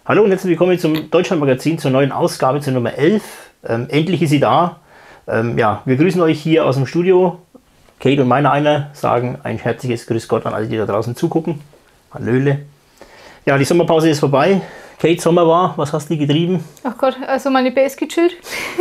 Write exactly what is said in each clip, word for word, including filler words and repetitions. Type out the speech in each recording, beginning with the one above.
Hallo und herzlich willkommen zum Deutschlandmagazin, zur neuen Ausgabe, zur Nummer elf. Ähm, endlich ist sie da. Ähm, ja, wir grüßen euch hier aus dem Studio. Kate und meiner einer sagen ein herzliches Grüß Gott an alle, die da draußen zugucken. Hallöle. Ja, die Sommerpause ist vorbei. Kate, Sommer war, was hast du getrieben? Ach Gott, also meine Base gechillt.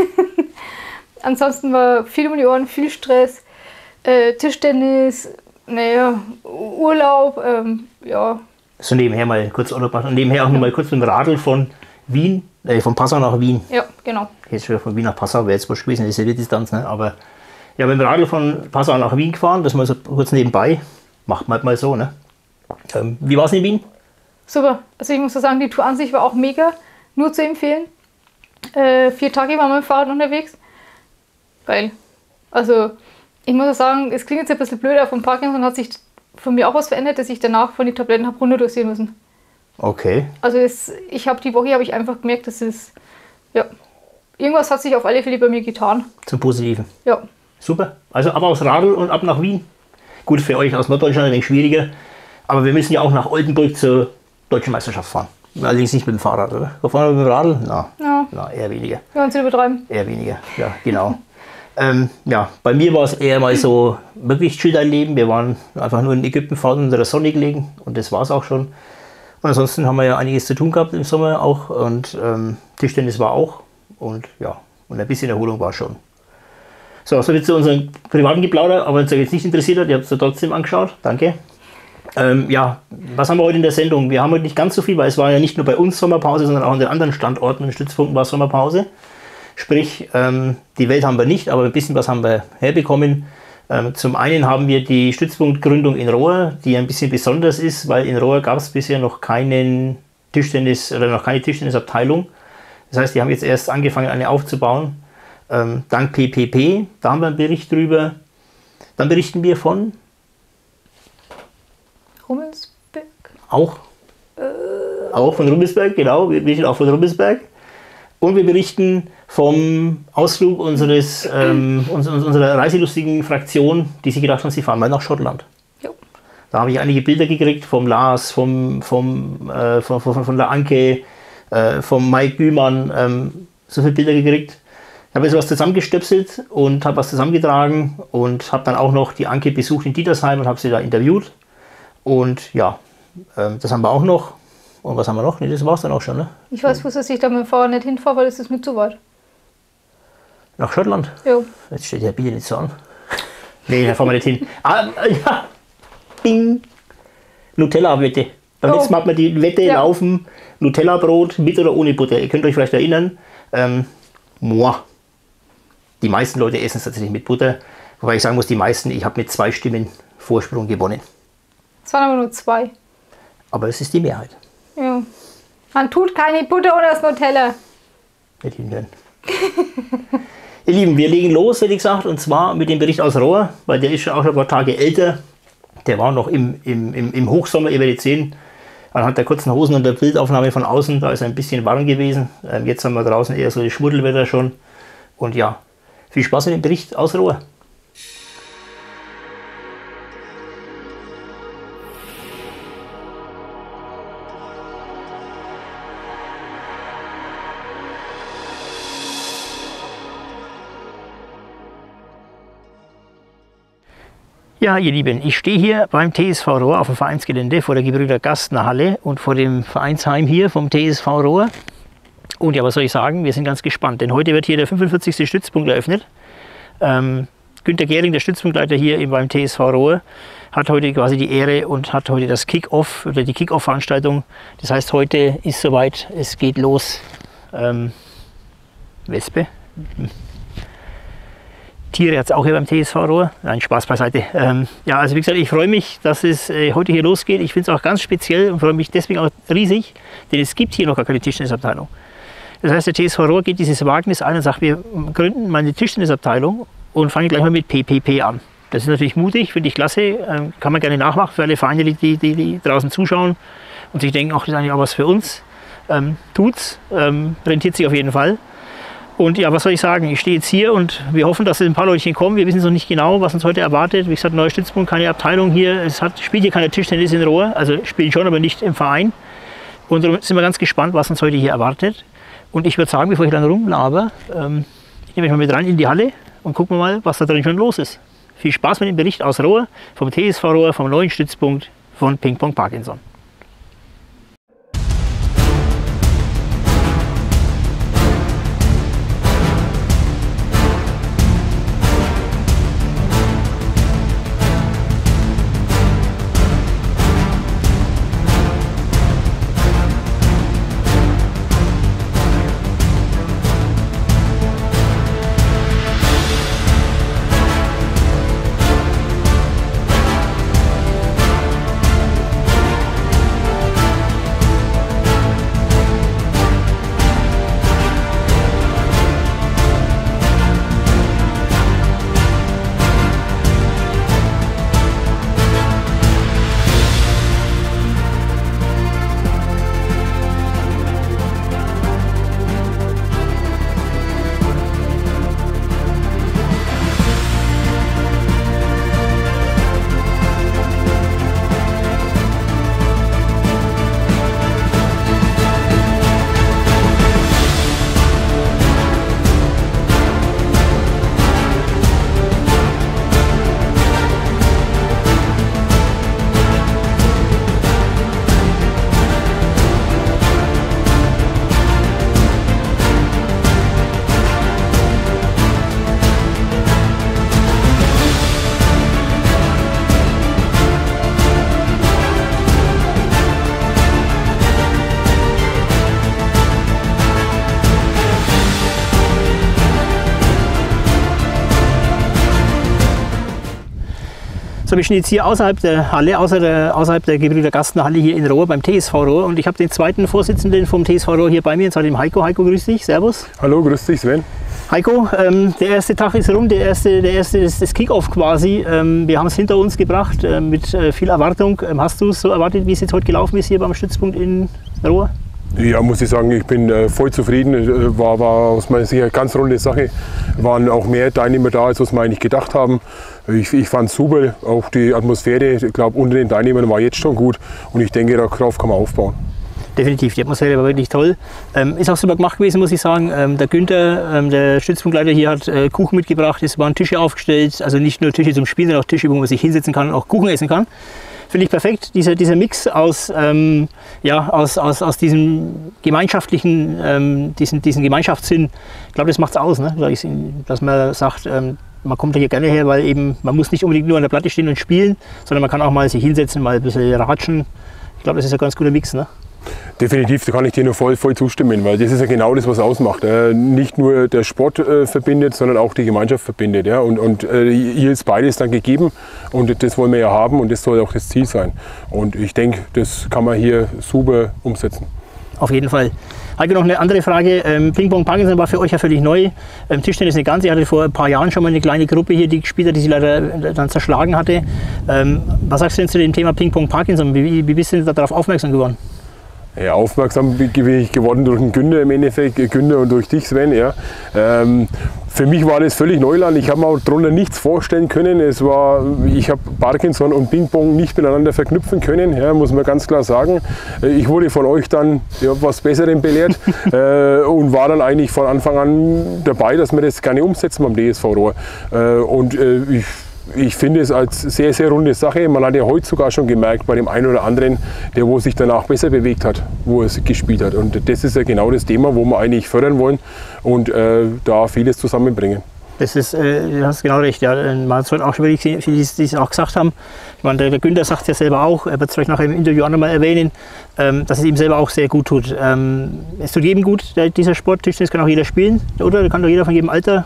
Ansonsten war viel um die Ohren, viel Stress, äh, Tischtennis, naja, Urlaub, ähm, ja. So nebenher mal kurz Urlaub machen und nebenher auch ja. noch mal kurz mit dem Radl von Wien, äh, von Passau nach Wien. Ja, genau. Jetzt schon von Wien nach Passau, wäre jetzt wurscht gewesen, dieselbe Distanz, ne? Aber ja, mit dem Radl von Passau nach Wien gefahren, das mal so kurz nebenbei. Macht man halt mal so, ne? Ähm, wie war es in Wien? Super. Also ich muss sagen, die Tour an sich war auch mega. Nur zu empfehlen. Äh, vier Tage waren wir mit dem Fahrrad unterwegs. Geil. Also ich muss auch sagen, es klingt jetzt ein bisschen blöd, aber vom Parkinson hat sich von mir auch was verändert, dass ich danach von den Tabletten habe runterdosieren müssen. Okay. Also es, ich habe die Woche habe ich einfach gemerkt, dass es, ja, irgendwas hat sich auf alle Fälle bei mir getan. Zum Positiven. Ja. Super. Also ab aufs Radl und ab nach Wien. Gut, für euch aus Norddeutschland ein wenig schwieriger. Aber wir müssen ja auch nach Oldenburg zur Deutschen Meisterschaft fahren. Allerdings nicht mit dem Fahrrad, oder? Wir fahren mit dem Radl? Na, ja. Na, eher weniger. Wir wollen es übertreiben. Eher weniger, ja, genau. ähm, ja, bei mir war es eher mal so wirklich chill dein Leben. Wir waren einfach nur in Ägypten fahren unter der Sonne gelegen und das war es auch schon. Und ansonsten haben wir ja einiges zu tun gehabt im Sommer auch und ähm, Tischtennis war auch und ja, und ein bisschen Erholung war schon. So, so jetzt zu unserem privaten Geplauder, aber wenn es euch jetzt nicht interessiert hat, ihr habt es ja trotzdem angeschaut, danke. Ähm, ja, was haben wir heute in der Sendung? Wir haben heute nicht ganz so viel, weil es war ja nicht nur bei uns Sommerpause, sondern auch an den anderen Standorten und Stützpunkten war Sommerpause. Sprich, ähm, die Welt haben wir nicht, aber ein bisschen was haben wir herbekommen. Ähm, zum einen haben wir die Stützpunktgründung in Rohr, die ein bisschen besonders ist, weil in Rohr gab es bisher noch keinen Tischtennis oder noch keine Tischtennisabteilung. Das heißt, die haben jetzt erst angefangen, eine aufzubauen. Ähm, dank P P P, da haben wir einen Bericht drüber. Dann berichten wir von Rummelsberg? Auch. Äh. Auch von Rummelsberg, genau. Wir berichten auch von Rummelsberg. Und wir berichten vom Ausflug unseres, ähm, unserer reiselustigen Fraktion, die sich gedacht haben, sie fahren mal nach Schottland. Jo. Da habe ich einige Bilder gekriegt vom Lars, vom, vom, äh, von, von, von der Anke, äh, vom Mike Gümann. Ähm, so viele Bilder gekriegt. Ich habe jetzt was zusammengestöpselt und habe was zusammengetragen und habe dann auch noch die Anke besucht in Dietersheim und habe sie da interviewt. Und ja, ähm, das haben wir auch noch. Und was haben wir noch? Nee, das war es dann auch schon, ne? Ich weiß, wo dass ich da mit dem Fahrrad nicht hinfahre, weil das ist mir zu weit. Nach Schottland? Ja. Jetzt steht der Bier nicht so an. Nee, da fahren wir nicht hin. Ah, ja. Bing. Nutella-Wette. Beim oh. letzten Mal hat man die Wette ja. laufen. Nutella-Brot mit oder ohne Butter. Ihr könnt euch vielleicht erinnern. Ähm, moi. Die meisten Leute essen es tatsächlich mit Butter. Wobei ich sagen muss, die meisten, ich habe mit zwei Stimmen Vorsprung gewonnen. Es waren aber nur zwei. Aber es ist die Mehrheit. Ja. Man tut keine Butter ohne das Nutella. Nicht hinhören. Ihr Lieben, wir legen los, hätte ich gesagt, und zwar mit dem Bericht aus Rohr, weil der ist schon auch schon ein paar Tage älter. Der war noch im, im, im, im Hochsommer, ihr werdet sehen, anhand der kurzen Hosen und der Bildaufnahme von außen, da ist er ein bisschen warm gewesen. Ähm, jetzt haben wir draußen eher so das Schmuddelwetter schon. Und ja, viel Spaß mit dem Bericht aus Rohr. Ja, ihr Lieben, ich stehe hier beim T S V Rohr auf dem Vereinsgelände vor der Gebrüder Gastner Halle und vor dem Vereinsheim hier vom T S V Rohr. Und ja, was soll ich sagen, wir sind ganz gespannt, denn heute wird hier der fünfundvierzigste Stützpunkt eröffnet. Ähm, Günter Gehring, der Stützpunktleiter hier beim T S V Rohr, hat heute quasi die Ehre und hat heute das Kick-Off oder die Kick-Off-Veranstaltung. Das heißt, heute ist soweit, es geht los. Ähm, Wespe. Tiere hat es auch hier beim T S V Rohr. Nein, Spaß beiseite. Ähm, ja, also wie gesagt, ich freue mich, dass es äh, heute hier losgeht. Ich finde es auch ganz speziell und freue mich deswegen auch riesig, denn es gibt hier noch gar keine Tischtennisabteilung. Das heißt, der T S V Rohr geht dieses Wagnis ein und sagt, wir gründen mal eine Tischtennisabteilung und fangen gleich mal mit P P P an. Das ist natürlich mutig, finde ich klasse, ähm, kann man gerne nachmachen für alle Vereine, die, die, die draußen zuschauen und sich denken, ach, das ist eigentlich auch was für uns. Ähm, tut's, ähm, rentiert sich auf jeden Fall. Und ja, was soll ich sagen, ich stehe jetzt hier und wir hoffen, dass es ein paar Leute kommen. Wir wissen noch nicht genau, was uns heute erwartet. Wie gesagt, neuer Stützpunkt, keine Abteilung hier. Es hat, spielt hier keiner Tischtennis in Rohr, also spielt schon, aber nicht im Verein. Und darum sind wir ganz gespannt, was uns heute hier erwartet. Und ich würde sagen, bevor ich dann rumlaber, ähm, ich nehme euch mal mit rein in die Halle und gucken wir mal, was da drin schon los ist. Viel Spaß mit dem Bericht aus Rohr, vom T S V Rohr, vom neuen Stützpunkt von Ping Pong Parkinson. So, wir stehen jetzt hier außerhalb der Halle, außer der, außerhalb der Gebrüder Gastner Halle hier in Rohr beim T S V Rohr. Und ich habe den zweiten Vorsitzenden vom T S V Rohr hier bei mir, und zwar den Heiko. Heiko, grüß dich, servus. Hallo, grüß dich, Sven. Heiko, ähm, der erste Tag ist rum, der erste, der erste ist das Kickoff quasi. Ähm, wir haben es hinter uns gebracht äh, mit äh, viel Erwartung. Ähm, hast du es so erwartet, wie es jetzt heute gelaufen ist hier beim Stützpunkt in Rohr? Ja, muss ich sagen, ich bin äh, voll zufrieden. Äh, war, war aus meiner Sicht eine ganz runde Sache. Waren auch mehr Teilnehmer da, als wir eigentlich gedacht haben. Ich, ich fand es super, auch die Atmosphäre, ich glaube, unter den Teilnehmern war jetzt schon gut. Und ich denke, darauf kann man aufbauen. Definitiv, die Atmosphäre war wirklich toll. Ähm, ist auch super gemacht gewesen, muss ich sagen. Ähm, der Günther, ähm, der Stützpunktleiter hier, hat äh, Kuchen mitgebracht. Es waren Tische aufgestellt, also nicht nur Tische zum Spielen, sondern auch Tische, wo man sich hinsetzen kann und auch Kuchen essen kann. Finde ich perfekt, dieser, dieser Mix aus, ähm, ja, aus, aus, aus diesem gemeinschaftlichen, ähm, diesen, diesen Gemeinschaftssinn. Ich glaube, das macht es aus, ne? Dass man sagt, ähm, man kommt hier gerne her, weil eben man muss nicht unbedingt nur an der Platte stehen und spielen, sondern man kann auch mal sich hinsetzen, mal ein bisschen ratschen. Ich glaube, das ist ein ganz guter Mix, ne? Definitiv, da kann ich dir nur voll, voll zustimmen, weil das ist ja genau das, was ausmacht. Äh, nicht nur der Sport äh, verbindet, sondern auch die Gemeinschaft verbindet. Ja? Und, und äh, hier ist beides dann gegeben und das wollen wir ja haben und das soll auch das Ziel sein. Und ich denke, das kann man hier super umsetzen. Auf jeden Fall. Heiko, noch eine andere Frage. Ähm, Ping Pong Parkinson war für euch ja völlig neu. Ähm, Tischtennis nicht ganz. Ihr hattet vor ein paar Jahren schon mal eine kleine Gruppe hier, die gespielt hat, die sie leider dann zerschlagen hatte. Ähm, was sagst du denn zu dem Thema Ping Pong Parkinson? Wie, wie bist du denn darauf aufmerksam geworden? Ja, aufmerksam bin ich geworden durch den Günther im Endeffekt, Günther und durch dich, Sven. Ja. Ähm, für mich war das völlig Neuland. Ich habe mir darunter nichts vorstellen können. Es war, ich habe Parkinson und Ping-Pong nicht miteinander verknüpfen können, ja, muss man ganz klar sagen. Ich wurde von euch dann ja, was Besserem belehrt äh, und war dann eigentlich von Anfang an dabei, dass wir das gerne umsetzen beim D S V Rohr. Äh, und äh, ich Ich finde es als sehr, sehr runde Sache. Man hat ja heute sogar schon gemerkt bei dem einen oder anderen, der wo sich danach besser bewegt hat, wo es gespielt hat. Und das ist ja genau das Thema, wo wir eigentlich fördern wollen und äh, da vieles zusammenbringen. Das ist, äh, du hast genau recht. Ja. Man hat es heute auch schon wirklich viele, die es auch gesagt haben. Ich meine, der, der Günther sagt es ja selber auch, er wird es vielleicht nachher im Interview auch noch mal erwähnen, ähm, dass es ihm selber auch sehr gut tut. Ähm, es tut jedem gut, der, dieser Sport. Tischtennis kann auch jeder spielen, oder? Kann doch jeder von jedem Alter.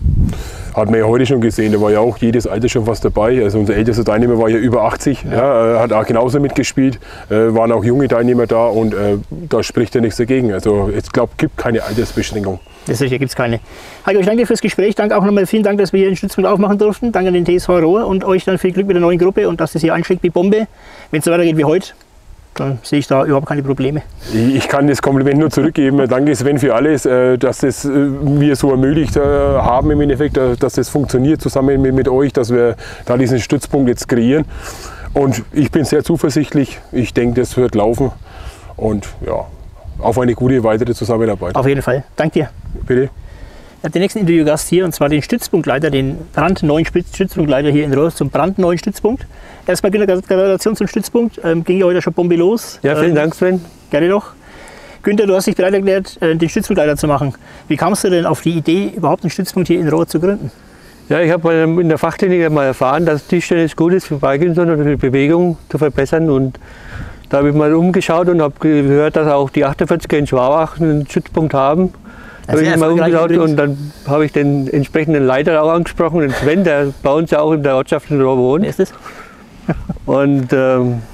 Hat man ja heute schon gesehen, da war ja auch jedes Alter schon was dabei. Also unser ältester Teilnehmer war ja über achtzig, ja. Ja, hat auch genauso mitgespielt, äh, waren auch junge Teilnehmer da und äh, da spricht ja nichts dagegen. Also ich glaube, es gibt keine Altersbeschränkung. Das sicher gibt es keine. Heiko, ich danke dir fürs Gespräch. Danke auch nochmal, vielen Dank, dass wir hier den Stützpunkt aufmachen durften. Danke an den T S V Rohr und euch dann viel Glück mit der neuen Gruppe und dass das hier einschlägt wie Bombe. Wenn es so weitergeht wie heute, dann sehe ich da überhaupt keine Probleme. Ich kann das Kompliment nur zurückgeben. Danke Sven für alles, dass das wir so ermöglicht haben im Endeffekt, dass das funktioniert zusammen mit euch, dass wir da diesen Stützpunkt jetzt kreieren. Und ich bin sehr zuversichtlich. Ich denke, das wird laufen. und ja, auf eine gute weitere Zusammenarbeit. Auf jeden Fall. Danke dir. Bitte. Ich habe den nächsten Interviewgast hier, und zwar den Stützpunktleiter, den brandneuen Stützpunktleiter hier in Rohr zum brandneuen Stützpunkt. Erstmal Gratulation zum Stützpunkt. Ähm, ging ja heute schon Bombe los. Ja, vielen ähm, Dank, Sven. Gerne doch. Günther, du hast dich bereit erklärt, den Stützpunktleiter zu machen. Wie kamst du denn auf die Idee, überhaupt einen Stützpunkt hier in Rohr zu gründen? Ja, ich habe in der Fachklinik mal erfahren, dass Tischtennis gut ist für Parkinson oder für die Bewegung zu verbessern. Und da habe ich mal umgeschaut und habe gehört, dass auch die achtundvierziger in Schwabach einen Stützpunkt haben. Da habe ich mal umgeschaut und dann habe ich den entsprechenden Leiter auch angesprochen, den Sven, der bei uns ja auch in der Ortschaft in Rohr wohnt. Wer ist das? Und ähm,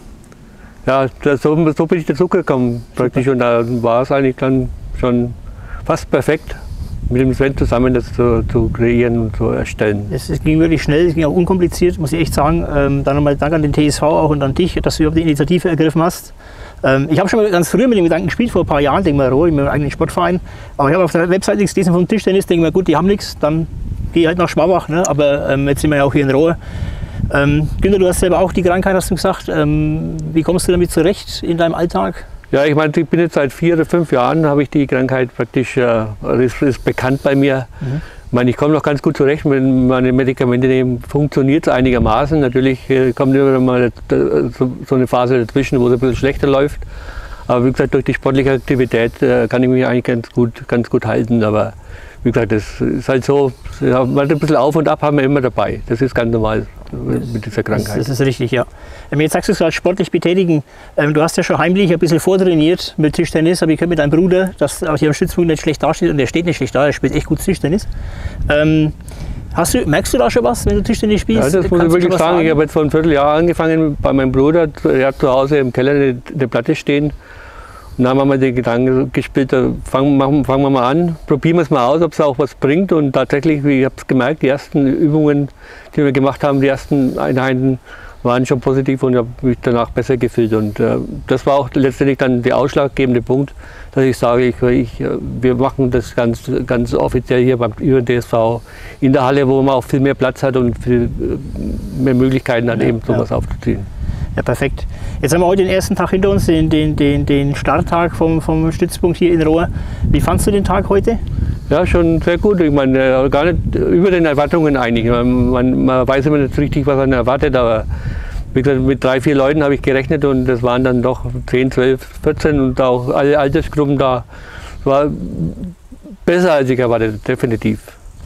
ja, das, so, so bin ich dazu gekommen praktisch. Und da war es eigentlich dann schon fast perfekt, mit dem Sven zusammen das zu, zu kreieren und zu erstellen. Es, es ging wirklich schnell, es ging auch unkompliziert, muss ich echt sagen. Ähm, dann nochmal Dank an den T S V auch und an dich, dass du überhaupt die Initiative ergriffen hast. Ähm, ich habe schon mal ganz früher mit dem Gedanken gespielt, vor ein paar Jahren, denke mal, Rohr, in meinem eigenen Sportverein. Aber ich habe auf der Webseite nichts gelesen vom Tischtennis, denke mir, gut, die haben nichts, dann gehe ich halt nach Schwabach. Ne? Aber ähm, jetzt sind wir ja auch hier in Rohr. Ähm, Günther, du hast selber auch die Krankheit, hast du gesagt. Ähm, wie kommst du damit zurecht in deinem Alltag? Ja, ich meine, ich bin jetzt seit vier oder fünf Jahren, habe ich die Krankheit praktisch, äh, ist, ist bekannt bei mir. Mhm. Ich meine, ich komme noch ganz gut zurecht, wenn meine Medikamente nehmen, funktioniert es einigermaßen. Natürlich äh, kommt immer mal so, so eine Phase dazwischen, wo es ein bisschen schlechter läuft. Aber wie gesagt, durch die sportliche Aktivität äh, kann ich mich eigentlich ganz gut, ganz gut halten. Aber wie gesagt, das ist halt so, ja, ein bisschen auf und ab haben wir immer dabei. Das ist ganz normal mit dieser Krankheit. Das, das ist richtig, ja. Jetzt sagst du es gerade, sportlich betätigen. Du hast ja schon heimlich ein bisschen vortrainiert mit Tischtennis, aber ich höre mit deinem Bruder, dass auch hier am Stützpunkt nicht schlecht dasteht, und der steht nicht schlecht da, er spielt echt gut Tischtennis. Ähm, hast du, merkst du da schon was, wenn du Tischtennis spielst? Ja, das muss ich wirklich sagen. sagen. Ich habe jetzt vor einem Vierteljahr angefangen bei meinem Bruder, er hat zu Hause im Keller eine, eine Platte stehen. Und dann haben wir den Gedanken gespielt, fangen, fangen wir mal an, probieren wir es mal aus, ob es auch was bringt. Und tatsächlich, ich habe es gemerkt, die ersten Übungen, die wir gemacht haben, die ersten Einheiten waren schon positiv und ich habe mich danach besser gefühlt. Und äh, das war auch letztendlich dann der ausschlaggebende Punkt, dass ich sage, ich, ich, wir machen das ganz, ganz offiziell hier beim Ü D S V in der Halle, wo man auch viel mehr Platz hat und viel mehr Möglichkeiten hat, ja, eben sowas ja. aufzuziehen. Ja, perfekt. Jetzt haben wir heute den ersten Tag hinter uns, den, den, den, den Starttag vom, vom Stützpunkt hier in Rohr. Wie fandst du den Tag heute? Ja, schon sehr gut. Ich meine, gar nicht über den Erwartungen eigentlich. Man, man, man weiß immer nicht richtig, was man erwartet, aber wie gesagt, mit drei, vier Leuten habe ich gerechnet und das waren dann doch zehn, zwölf, vierzehn und auch alle Altersgruppen da. Es war besser, als ich erwartet, definitiv.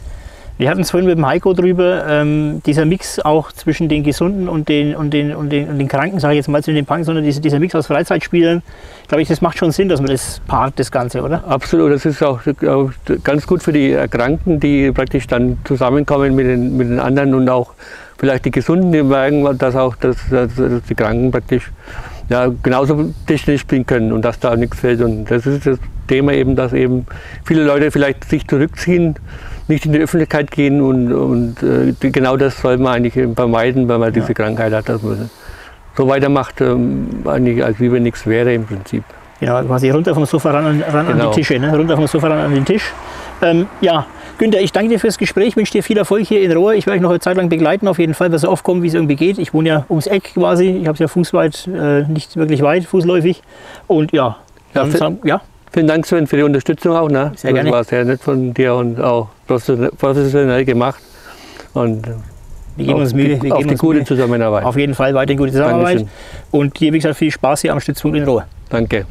Wir hatten es vorhin mit dem Heiko drüber, ähm, dieser Mix auch zwischen den Gesunden und den, und den, und den, und den Kranken, sage ich jetzt mal zu den Punks, sondern dieser, dieser Mix aus Freizeitspielern, glaube ich, das macht schon Sinn, dass man das paart, das Ganze, oder? Absolut, das ist auch, auch ganz gut für die Erkrankten, die praktisch dann zusammenkommen mit den, mit den anderen und auch vielleicht die Gesunden, die merken, dass auch dass, dass die Kranken praktisch ja, genauso Tischtennis spielen können und dass da nichts fehlt. Und das ist das Thema eben, dass eben viele Leute vielleicht sich zurückziehen, nicht in die Öffentlichkeit gehen und, und äh, genau das soll man eigentlich vermeiden, wenn man diese ja. Krankheit hat, dass man so weitermacht, ähm, eigentlich als wie wenn nichts wäre im Prinzip. Genau, quasi runter vom Sofa ran, ran genau. an die Tische, ne? runter vom Sofa ran an den Tisch. Ähm, ja, Günther, ich danke dir fürs Gespräch, wünsche dir viel Erfolg hier in Rohr. Ich werde euch noch eine Zeit lang begleiten, auf jeden Fall, dass ihr aufkommen, wie es irgendwie geht. Ich wohne ja ums Eck quasi, ich habe es ja fußweit, äh, nicht wirklich weit, fußläufig. Und ja, ja, sagen, ja. Vielen Dank, Sven, für die Unterstützung auch. Ne? Sehr gerne. Das war sehr nett von dir und auch professionell gemacht. Und wir geben uns Mühe. Die, wir auf geben die uns gute Mühe. Zusammenarbeit. Auf jeden Fall weiterhin gute Zusammenarbeit. Dankeschön. Und dir, wie gesagt, viel Spaß hier am Stützpunkt in Rohr. Danke.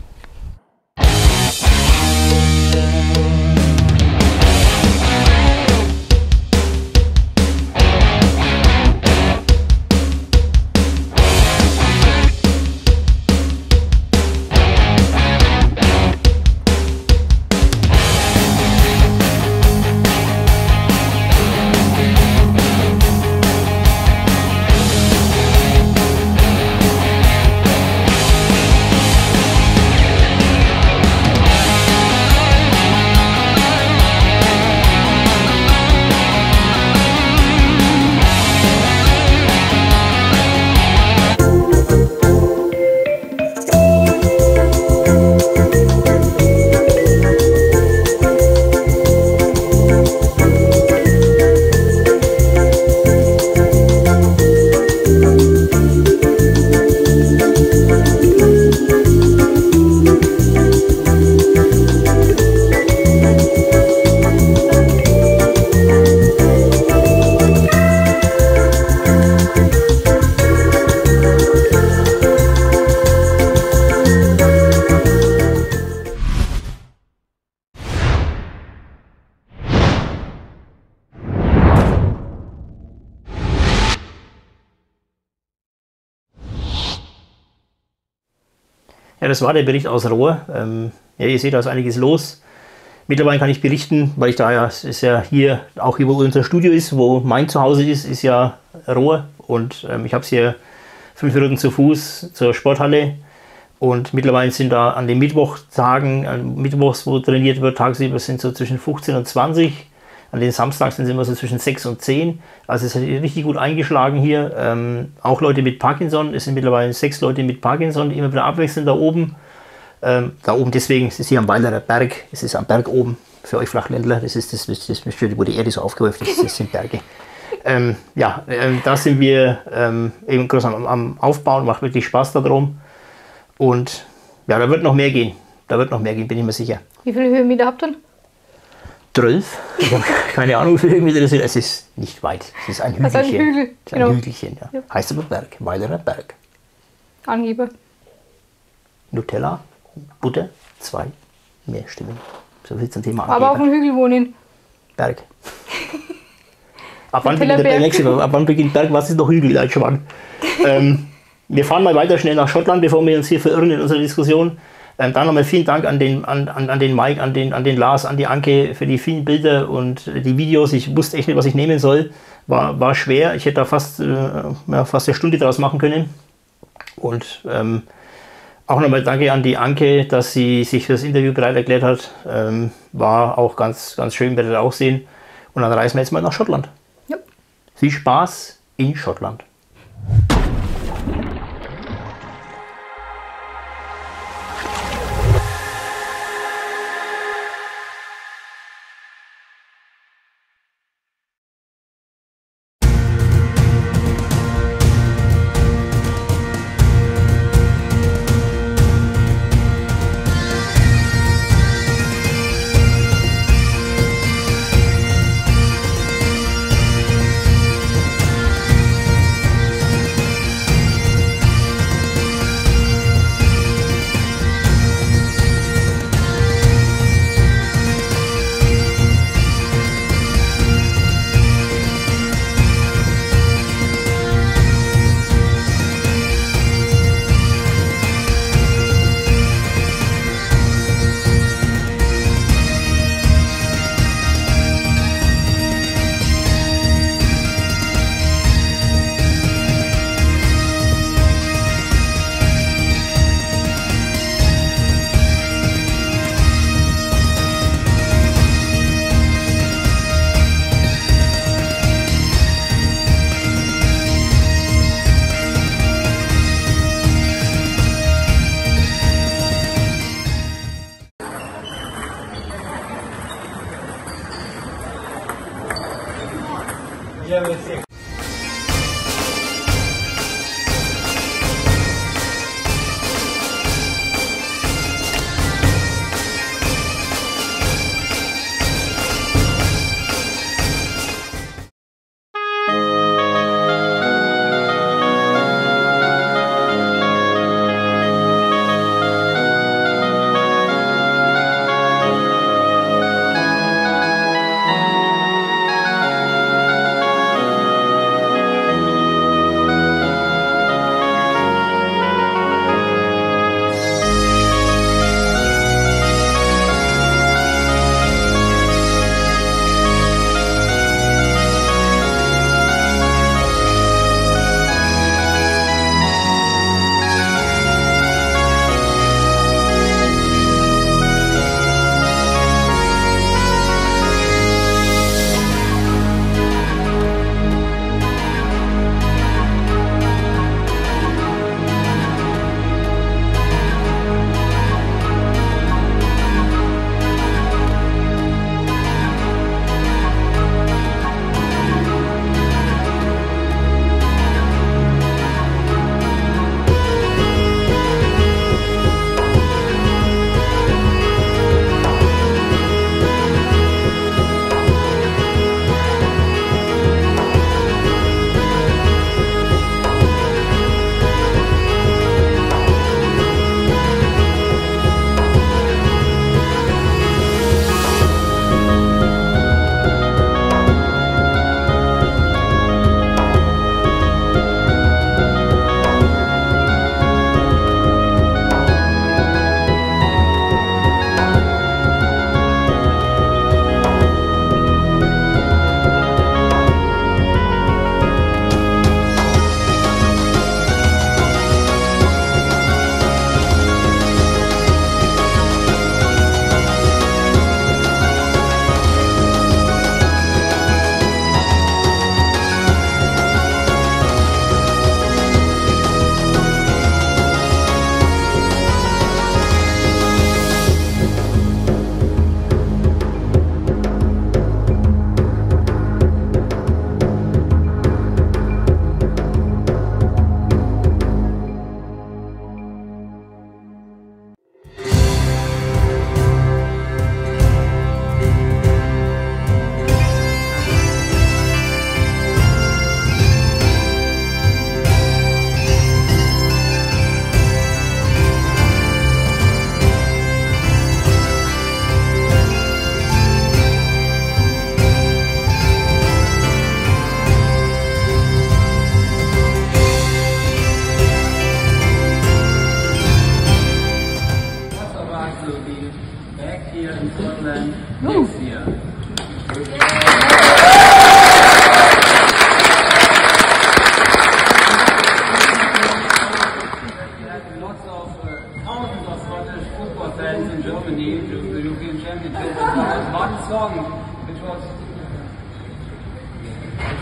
Ja, das war der Bericht aus Rohr. Ähm, ja, ihr seht, da ist einiges los. Mittlerweile kann ich berichten, weil ich da ja, es ist ja hier, auch hier, wo unser Studio ist, wo mein Zuhause ist, ist ja Rohr. Und ähm, ich habe es hier fünf Minuten zu Fuß zur Sporthalle. Und mittlerweile sind da an den Mittwochtagen, an Mittwochs, wo trainiert wird, tagsüber sind so zwischen fünfzehn und zwanzig. An den Samstags sind es immer so zwischen sechs und zehn. Also es ist richtig gut eingeschlagen hier. Ähm, auch Leute mit Parkinson. Es sind mittlerweile sechs Leute mit Parkinson, die immer wieder abwechseln da oben. Ähm, da oben deswegen, es ist hier am Weilerer Berg. Es ist am Berg oben. Für euch Flachländler, das ist das, das, das wo die Erde so aufgehäuft ist. Das sind Berge. ähm, ja, ähm, da sind wir ähm, eben groß am, am Aufbauen. Macht wirklich Spaß da drum. Und ja, da wird noch mehr gehen. Da wird noch mehr gehen, bin ich mir sicher. Wie viele Höhenmeter habt ihr? zwölf. Ich habe keine Ahnung, wie viele Höhenmeter das sind. Es ist nicht weit. Es ist ein Hügelchen. Also ein Hügel. Es ist ein Genau. Hügelchen, ja. Ja. Heißt aber Berg, Weilerer Berg. Angeber. Nutella, Butter, zwei, mehr Stimmen. So viel zum Thema Aber auf Angeber. dem Hügel wohnen. Berg. Ab wann, beginnt Nutella der Berg. nächste, ab wann beginnt Berg? Was ist noch Hügel? Leitschwann. ähm, wir fahren mal weiter schnell nach Schottland, bevor wir uns hier verirren in unserer Diskussion. Ähm, dann nochmal vielen Dank an den, an, an, an den Mike, an den, an den Lars, an die Anke für die vielen Bilder und die Videos. Ich wusste echt nicht, was ich nehmen soll. War, war schwer. Ich hätte da fast, äh, ja, fast eine Stunde draus machen können. Und ähm, auch nochmal danke an die Anke, dass sie sich für das Interview bereit erklärt hat. Ähm, war auch ganz, ganz schön, werdet ihr auch sehen. Und dann reisen wir jetzt mal nach Schottland. Ja. Viel Spaß in Schottland.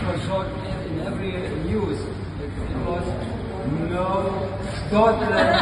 for short in every news. It, it was no Scotland.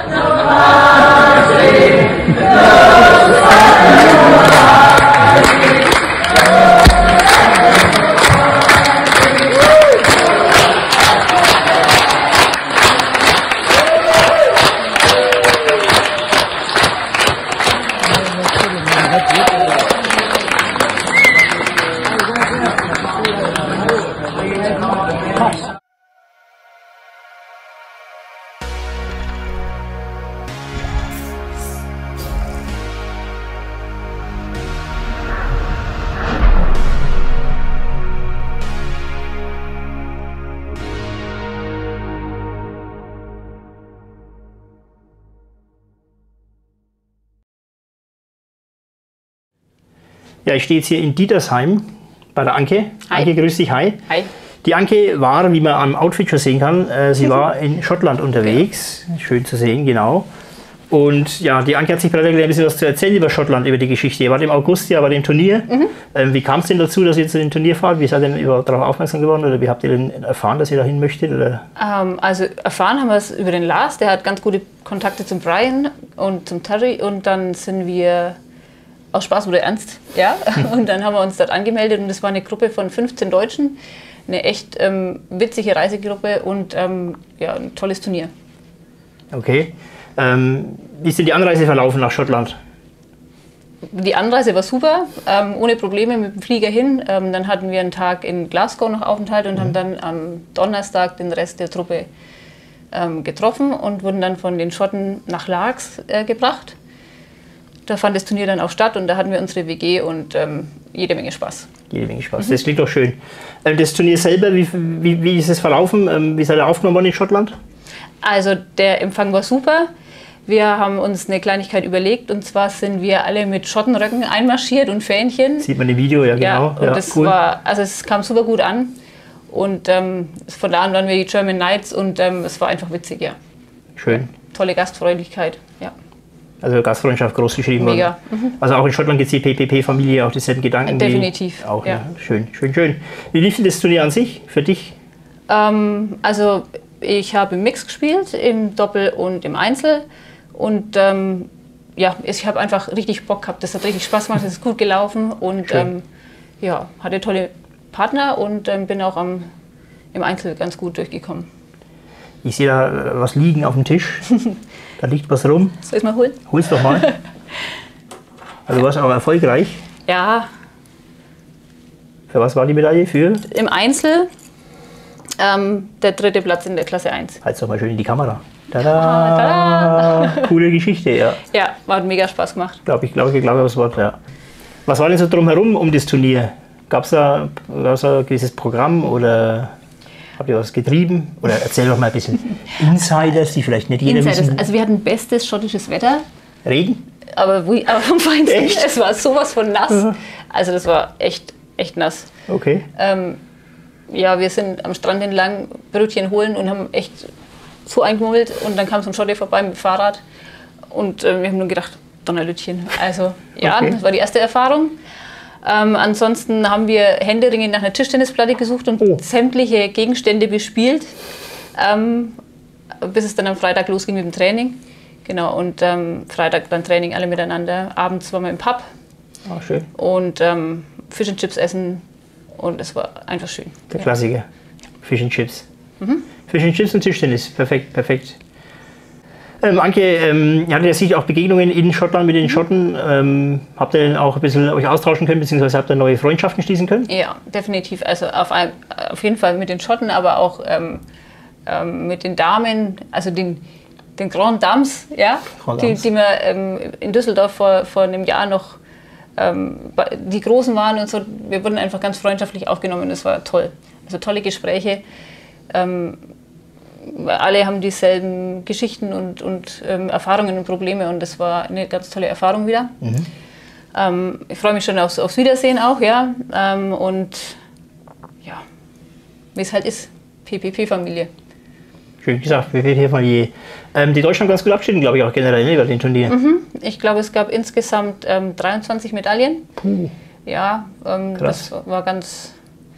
Ja, ich stehe jetzt hier in Dietersheim bei der Anke. Hi. Anke, grüß dich, hi. Hi. Die Anke war, wie man am Outfit schon sehen kann, äh, sie war in Schottland unterwegs. Schön zu sehen, genau. Und ja, die Anke hat sich bereit erklärt, ein bisschen was zu erzählen über Schottland, über die Geschichte. Ihr wart im August ja bei dem Turnier. Mhm. Ähm, wie kam es denn dazu, dass ihr zu dem Turnier fahrt? Wie seid ihr denn darauf aufmerksam geworden oder wie habt ihr denn erfahren, dass ihr dahin möchtet? Oder? Ähm, also erfahren haben wir es über den Lars, der hat ganz gute Kontakte zum Brian und zum Terry und dann sind wir aus Spaß oder Ernst, ja. Und dann haben wir uns dort angemeldet und es war eine Gruppe von fünfzehn Deutschen, eine echt ähm, witzige Reisegruppe und ähm, ja, ein tolles Turnier. Okay. Ähm, wie ist denn die Anreise verlaufen nach Schottland? Die Anreise war super, ähm, ohne Probleme mit dem Flieger hin. Ähm, dann hatten wir einen Tag in Glasgow noch Aufenthalt und mhm. haben dann am Donnerstag den Rest der Truppe ähm, getroffen und wurden dann von den Schotten nach Largs äh, gebracht. Da fand das Turnier dann auch statt und da hatten wir unsere W G und ähm, jede Menge Spaß. Jede Menge Spaß, mhm. Das klingt doch schön. Ähm, das Turnier selber, wie, wie, wie ist es verlaufen? Ähm, wie seid ihr aufgenommen worden in Schottland? Also der Empfang war super. Wir haben uns eine Kleinigkeit überlegt und zwar sind wir alle mit Schottenröcken einmarschiert und Fähnchen. Sieht man im Video, ja genau. Ja, und ja, das cool. war, also es kam super gut an und ähm, von da an waren wir die German Knights und ähm, es war einfach witzig, ja. Schön. Tolle Gastfreundlichkeit, ja. Also Gastfreundschaft groß geschrieben worden. Mega. Mhm. Also auch in Schottland gibt es die P P P-Familie, auch dieselben Gedanken. Definitiv. Auch, ja. Ja. Schön, schön, schön. Wie lief denn das Turnier an sich für dich? Ähm, also ich habe im Mix gespielt, im Doppel und im Einzel. Und ähm, ja, ich habe einfach richtig Bock gehabt. Das hat richtig Spaß gemacht, es ist gut gelaufen und ähm, ja, hatte tolle Partner und ähm, bin auch am, im Einzel ganz gut durchgekommen. Ich sehe da was liegen auf dem Tisch. Da liegt was rum. Soll ich es mal holen? Hol's doch mal. Also du warst auch erfolgreich. Ja. Für was war die Medaille? Für? Im Einzel ähm, der dritte Platz in der Klasse eins. Halt's doch mal schön in die Kamera. Tada! Ah, tada. Coole Geschichte, ja. Ja, hat mega Spaß gemacht. Glaube ich, glaube ich, glaube das Wort, ja. Was war denn so drumherum um das Turnier? Gab es da, gab's da ein gewisses Programm oder habt ihr was getrieben? Oder erzähl doch mal ein bisschen Insiders, die vielleicht nicht jeder Insiders. wissen. Also wir hatten bestes schottisches Wetter. Regen? Aber, wie, aber vom Feinsten. Echt? Es war sowas von nass. Ja. Also das war echt, echt nass. Okay. Ähm, ja, wir sind am Strand entlang Brötchen holen und haben echt so eingemummelt und dann kam so ein Schotte vorbei mit dem Fahrrad und äh, wir haben nur gedacht, Donnerlütchen. Also ja, Okay. Das war die erste Erfahrung. Ähm, ansonsten haben wir händeringend nach einer Tischtennisplatte gesucht und Oh. sämtliche Gegenstände bespielt, ähm, bis es dann am Freitag losging mit dem Training. Genau, und ähm, Freitag dann Training alle miteinander. Abends waren wir im Pub Ah, schön. und ähm, Fish and Chips essen und es war einfach schön. Der Ja. Klassiker. Fish and Chips. Mhm. Fish and Chips und Tischtennis. Perfekt, perfekt. Ähm, Anke, ähm, ihr hattet ja sicher auch Begegnungen in Schottland mit den Schotten. Ähm, habt ihr denn auch ein bisschen euch austauschen können, beziehungsweise habt ihr neue Freundschaften schließen können? Ja, definitiv. Also auf, ein, auf jeden Fall mit den Schotten, aber auch ähm, ähm, mit den Damen, also den, den Grand Dames, ja, Grand die, Dames. die wir ähm, in Düsseldorf vor, vor einem Jahr noch ähm, die Großen waren und so. Wir wurden einfach ganz freundschaftlich aufgenommen. Das war toll. Also tolle Gespräche. Ähm, alle haben dieselben Geschichten und, und ähm, Erfahrungen und Probleme und das war eine ganz tolle Erfahrung wieder. Mhm. Ähm, ich freue mich schon aufs, aufs Wiedersehen auch, ja. Ähm, und ja, wie es halt ist, P P P-Familie. Schön gesagt, P P P-Familie. Ähm, die Deutschen haben ganz gut abgeschnitten, glaube ich, auch generell ne, bei den Turnieren. Mhm. Ich glaube, es gab insgesamt ähm, dreiundzwanzig Medaillen. Puh. Ja, ähm, Krass. das war ganz,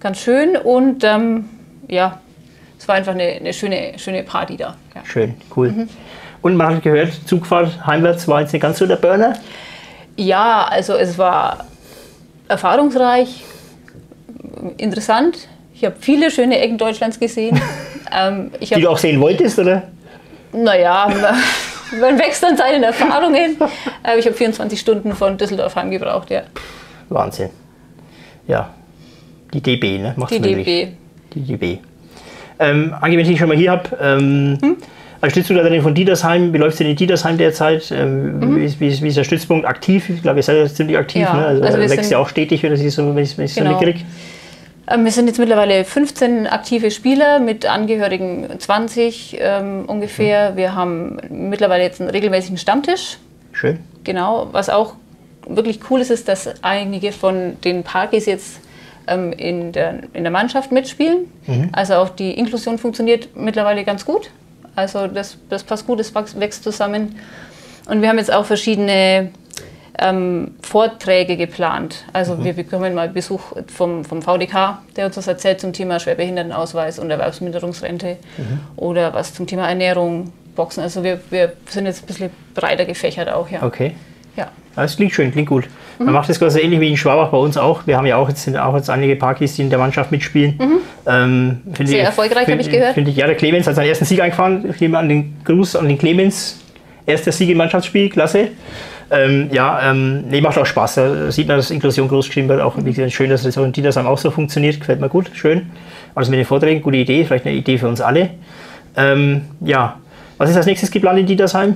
ganz schön und ähm, ja, es war einfach eine, eine schöne, schöne Party da. Ja. Schön, cool. Mhm. Und man hat gehört, Zugfahrt heimwärts war jetzt nicht ganz so der Burner? Ja, also es war erfahrungsreich, interessant. Ich habe viele schöne Ecken Deutschlands gesehen. ähm, ich Die du auch sehen wolltest, oder? Naja, man, man wächst an seinen Erfahrungen. Aber ich habe vierundzwanzig Stunden von Düsseldorf heimgebraucht, ja. Wahnsinn. Ja, die D B, ne? Macht's Die möglich. D B. Die D B. Ähm, Ange, wenn ich dich schon mal hier habe, ähm, hm? als Stützpunktleiterin von Dietersheim, wie läuft es denn in Dietersheim derzeit? Ähm, mhm. wie, wie, wie ist der Stützpunkt aktiv? Ich glaube, ihr seid ja ziemlich aktiv, ja, ne? Also, also wächst ja auch stetig, wenn ich so, wenn ich, wenn ich genau. so mitkriege. Ähm, wir sind jetzt mittlerweile fünfzehn aktive Spieler mit Angehörigen zwanzig ähm, ungefähr. Mhm. Wir haben mittlerweile jetzt einen regelmäßigen Stammtisch. Schön. Genau, was auch wirklich cool ist, ist, dass einige von den Parkis jetzt ähm, in, der, in der Mannschaft mitspielen. Mhm. Also auch die Inklusion funktioniert mittlerweile ganz gut. Also das, das passt gut, das wächst zusammen. Und wir haben jetzt auch verschiedene ähm, Vorträge geplant. Also mhm. wir bekommen mal Besuch vom, vom V D K, der uns was erzählt zum Thema Schwerbehindertenausweis und Erwerbsminderungsrente mhm. oder was zum Thema Ernährung, Boxen. Also wir, wir sind jetzt ein bisschen breiter gefächert auch. Ja. Okay. Ja. Das klingt schön, klingt gut. Mhm. Man macht das quasi ähnlich wie in Schwabach bei uns auch. Wir haben ja auch jetzt, sind auch jetzt einige Parkis, die in der Mannschaft mitspielen. Mhm. Ähm, Sehr ich, erfolgreich, habe ich gehört. Finde ich, ja, der Clemens hat seinen ersten Sieg eingefahren. Ich nehme an den Gruß an den Clemens. Erster Sieg im Mannschaftsspiel, klasse. Ähm, ja, ähm, nee, macht auch Spaß. Da sieht man, dass Inklusion groß geschrieben wird. Auch wie gesagt, schön, dass das auch in Dietersheim auch so funktioniert. Gefällt mir gut, schön. Also mit den Vorträgen, gute Idee, vielleicht eine Idee für uns alle. Ähm, ja, was ist als nächstes geplant in Dietersheim?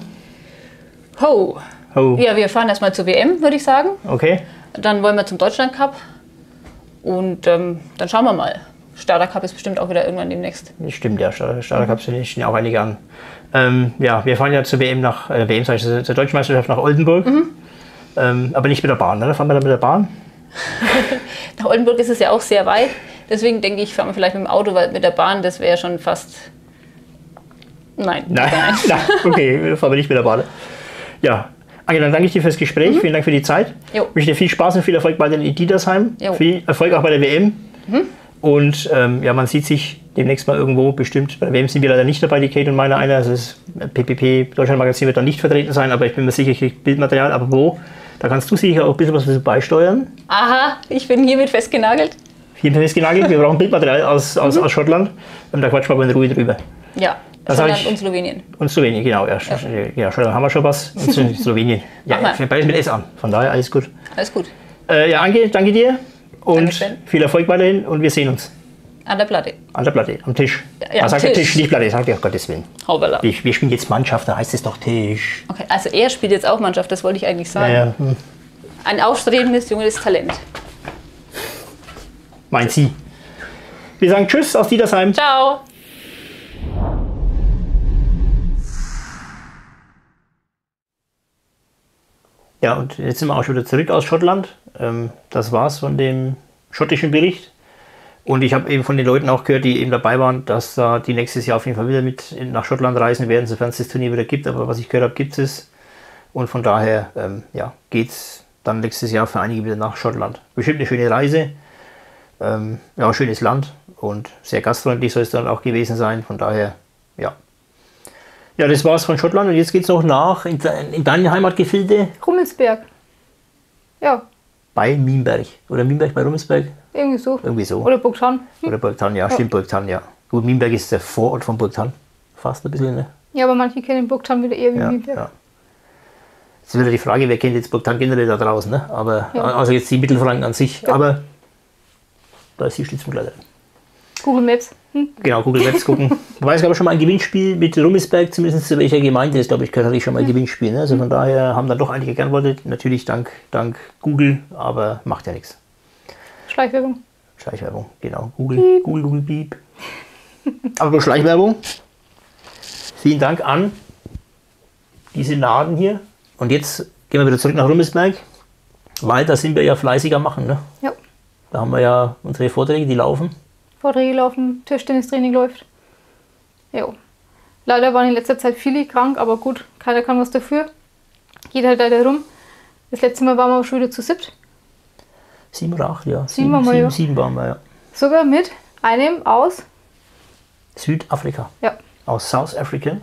Ho. Oh. Ja, wir fahren erstmal zur W M, würde ich sagen. Okay. Dann wollen wir zum Deutschland Cup. Und ähm, dann schauen wir mal. Starter Cup ist bestimmt auch wieder irgendwann demnächst. Stimmt, ja. Starter, Starter Cup stehen ja auch einige an. Ähm, ja, wir fahren ja zur W M nach, äh, W M, sag ich, zur Deutschen Meisterschaft nach Oldenburg. Mhm. Ähm, aber nicht mit der Bahn, ne? Da fahren wir dann mit der Bahn. Nach Oldenburg ist es ja auch sehr weit. Deswegen denke ich, fahren wir vielleicht mit dem Auto, weil mit der Bahn, das wäre schon fast... Nein. Nein, nein. Okay, fahren wir nicht mit der Bahn. Ja. Ange, dann danke ich dir fürs Gespräch, mhm. vielen Dank für die Zeit. Ich wünsche dir viel Spaß und viel Erfolg bei den Dietersheim. Jo. Viel Erfolg auch bei der W M. Mhm. Und ähm, ja, man sieht sich demnächst mal irgendwo bestimmt. Bei der W M sind wir leider nicht dabei, die Kate und meine einer. Also das P P P Deutschland Magazin wird da nicht vertreten sein, aber ich bin mir sicher, ich kriege Bildmaterial. Aber wo? Da kannst du sicher auch ein bisschen was beisteuern. Aha, ich bin hiermit festgenagelt. Hiermit festgenagelt. Wir brauchen Bildmaterial aus, aus, mhm. aus Schottland. Und da quatschen wir aber in Ruhe drüber. Ja. Schottland ich, und Slowenien. Und Slowenien, genau. Ja, ja. ja Schottland haben wir schon was. Und Slowenien. Ja, fängt beides mit S an. Von daher alles gut. Alles gut. Äh, ja, Ange, danke dir. Und Dankeschön. Viel Erfolg weiterhin. Und wir sehen uns. An der Platte. An der Platte, am Tisch. Ja, ah, sagt Tisch. Der Tisch, nicht Platte, sagt er, um Gottes Willen. Hoppala. Wir, wir spielen jetzt Mannschaft, da heißt es doch Tisch. Okay, also er spielt jetzt auch Mannschaft, das wollte ich eigentlich sagen. Ja, ja. Hm. Ein aufstrebendes, junges Talent. Meint sie. Wir sagen Tschüss aus Dietersheim. Ciao. Ja, und jetzt sind wir auch schon wieder zurück aus Schottland. Das war's von dem schottischen Bericht. Und ich habe eben von den Leuten auch gehört, die eben dabei waren, dass da die nächstes Jahr auf jeden Fall wieder mit nach Schottland reisen werden, sofern es das Turnier wieder gibt. Aber was ich gehört habe, gibt es. Und von daher ähm, ja, geht es dann nächstes Jahr für einige wieder nach Schottland. Bestimmt eine schöne Reise. Ähm, ja, ein schönes Land und sehr gastfreundlich soll es dann auch gewesen sein. Von daher, ja. Ja, das war's von Schottland. Und jetzt geht es noch nach in, in deine Heimatgefilde. Rummelsberg. Ja. Bei Mienberg. Oder Mienberg bei Rummelsberg? Irgendwie so. Irgendwie so. Oder Burgthann. Hm. Oder Burgthann, ja, ja. Stimmt, Burgthann, ja. Gut, Mienberg ist der Vorort von Burgthann. Fast ein bisschen, ne? Ja, aber manche kennen Burgthann wieder eher wie ja, Mienberg. Ja. Jetzt ist wieder die Frage, wer kennt jetzt Burgthann generell da draußen, ne? Aber, ja. Also jetzt die Mittelfranken an sich. Ja. Aber da ist die Stützpunktleiterin. Google Maps. Hm? Genau, Google Maps gucken. Wobei es gab schon mal ein Gewinnspiel mit Rummelsberg, zumindest zu welcher Gemeinde ist, glaube ich, hatte ich schon mal ein Gewinnspiel. Ne? Also von daher haben dann doch einige geantwortet. Natürlich dank, dank Google, aber macht ja nichts. Schleichwerbung. Schleichwerbung, genau. Google, Piep. Google, Google, Piep. Aber nur Schleichwerbung. Vielen Dank an diese Naden hier. Und jetzt gehen wir wieder zurück nach Rummelsberg, weil da sind wir ja fleißig am Machen. Ne? Ja. Da haben wir ja unsere Vorträge, die laufen. Vorträge laufen, Tischtennistraining läuft. Jo. Leider waren in letzter Zeit viele krank, aber gut, keiner kann was dafür. Geht halt leider rum. Das letzte Mal waren wir schon wieder zu siebt. Sieben oder acht, ja. Sieben, sieben, waren wir, sieben, ja. sieben waren wir, ja. Sogar mit einem aus Südafrika. Ja. Aus South Africa.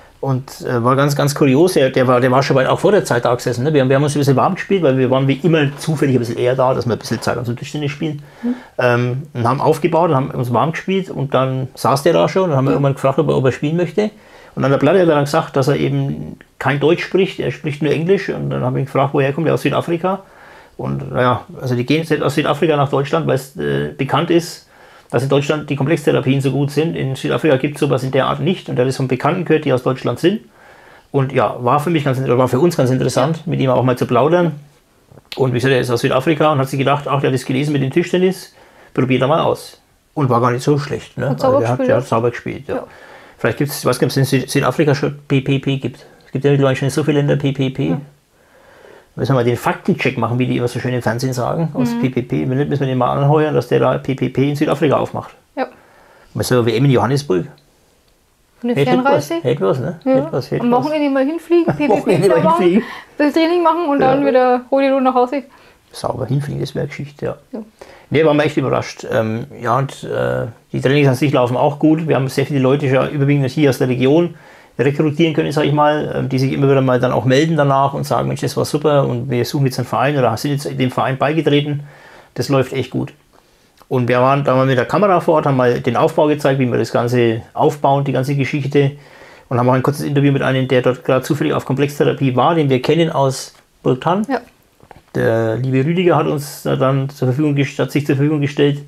Und äh, war ganz, ganz kurios. Der, der, war, der war schon weit auch vor der Zeit da gesessen. Ne? Wir, haben, wir haben uns ein bisschen warm gespielt, weil wir waren wie immer zufällig ein bisschen eher da, dass wir ein bisschen Zeit am Tischtennis spielen. Mhm. Ähm, und haben aufgebaut und haben uns warm gespielt. Und dann saß der da schon und dann haben wir irgendwann gefragt, ob er, ob er spielen möchte. Und an der Platte hat er dann gesagt, dass er eben kein Deutsch spricht, er spricht nur Englisch. Und dann habe ich ihn gefragt, woher kommt er, aus Südafrika. Und naja, also die gehen jetzt aus Südafrika nach Deutschland, weil es äh, bekannt ist, dass in Deutschland die Komplextherapien so gut sind. In Südafrika gibt es sowas in der Art nicht. Und der ist von Bekannten gehört, die aus Deutschland sind. Und ja, war für mich ganz, oder war für uns ganz interessant, mit ihm auch mal zu plaudern. Und wie gesagt, er ist aus Südafrika und hat sich gedacht, ach, der hat das gelesen mit dem Tischtennis, probiert er mal aus. Und war gar nicht so schlecht. Ne? Hat sauber also der, gespielt, hat, der hat sauber gespielt. Ja. Ja. Vielleicht gibt es, ich weiß nicht, ob es in Süd Südafrika schon P P P gibt. Es gibt ja mittlerweile schon so viele Länder P P P. Ja. Müssen wir mal den Faktencheck machen, wie die immer so schön im Fernsehen sagen, aus mhm. P P P. Wenn nicht, müssen wir den mal anheuern, dass der da P P P in Südafrika aufmacht. Ja. Wir sind ja W M in Johannesburg. Eine Fernreise. Hätte was, ne? Ja. Hätte was, hätte Am Wochenende mal hinfliegen, P P P mal machen, hinfliegen. das Training machen und ja. dann wieder Rodeo nach Hause. Sauber hinfliegen, das wäre Geschichte, ja. ja. Ne, waren wir echt überrascht. Ähm, ja, und äh, die Trainings an sich laufen auch gut. Wir haben sehr viele Leute schon überwiegend hier aus der Region rekrutieren können, sage ich mal, die sich immer wieder mal dann auch melden danach und sagen, Mensch, das war super und wir suchen jetzt einen Verein oder sind jetzt dem Verein beigetreten. Das läuft echt gut. Und wir waren da mal mit der Kamera vor Ort, haben mal den Aufbau gezeigt, wie wir das Ganze aufbauen, die ganze Geschichte. Und haben auch ein kurzes Interview mit einem, der dort gerade zufällig auf Komplextherapie war, den wir kennen aus Burgthann. Ja. Der liebe Rüdiger hat uns dann zur Verfügung, hat sich zur Verfügung gestellt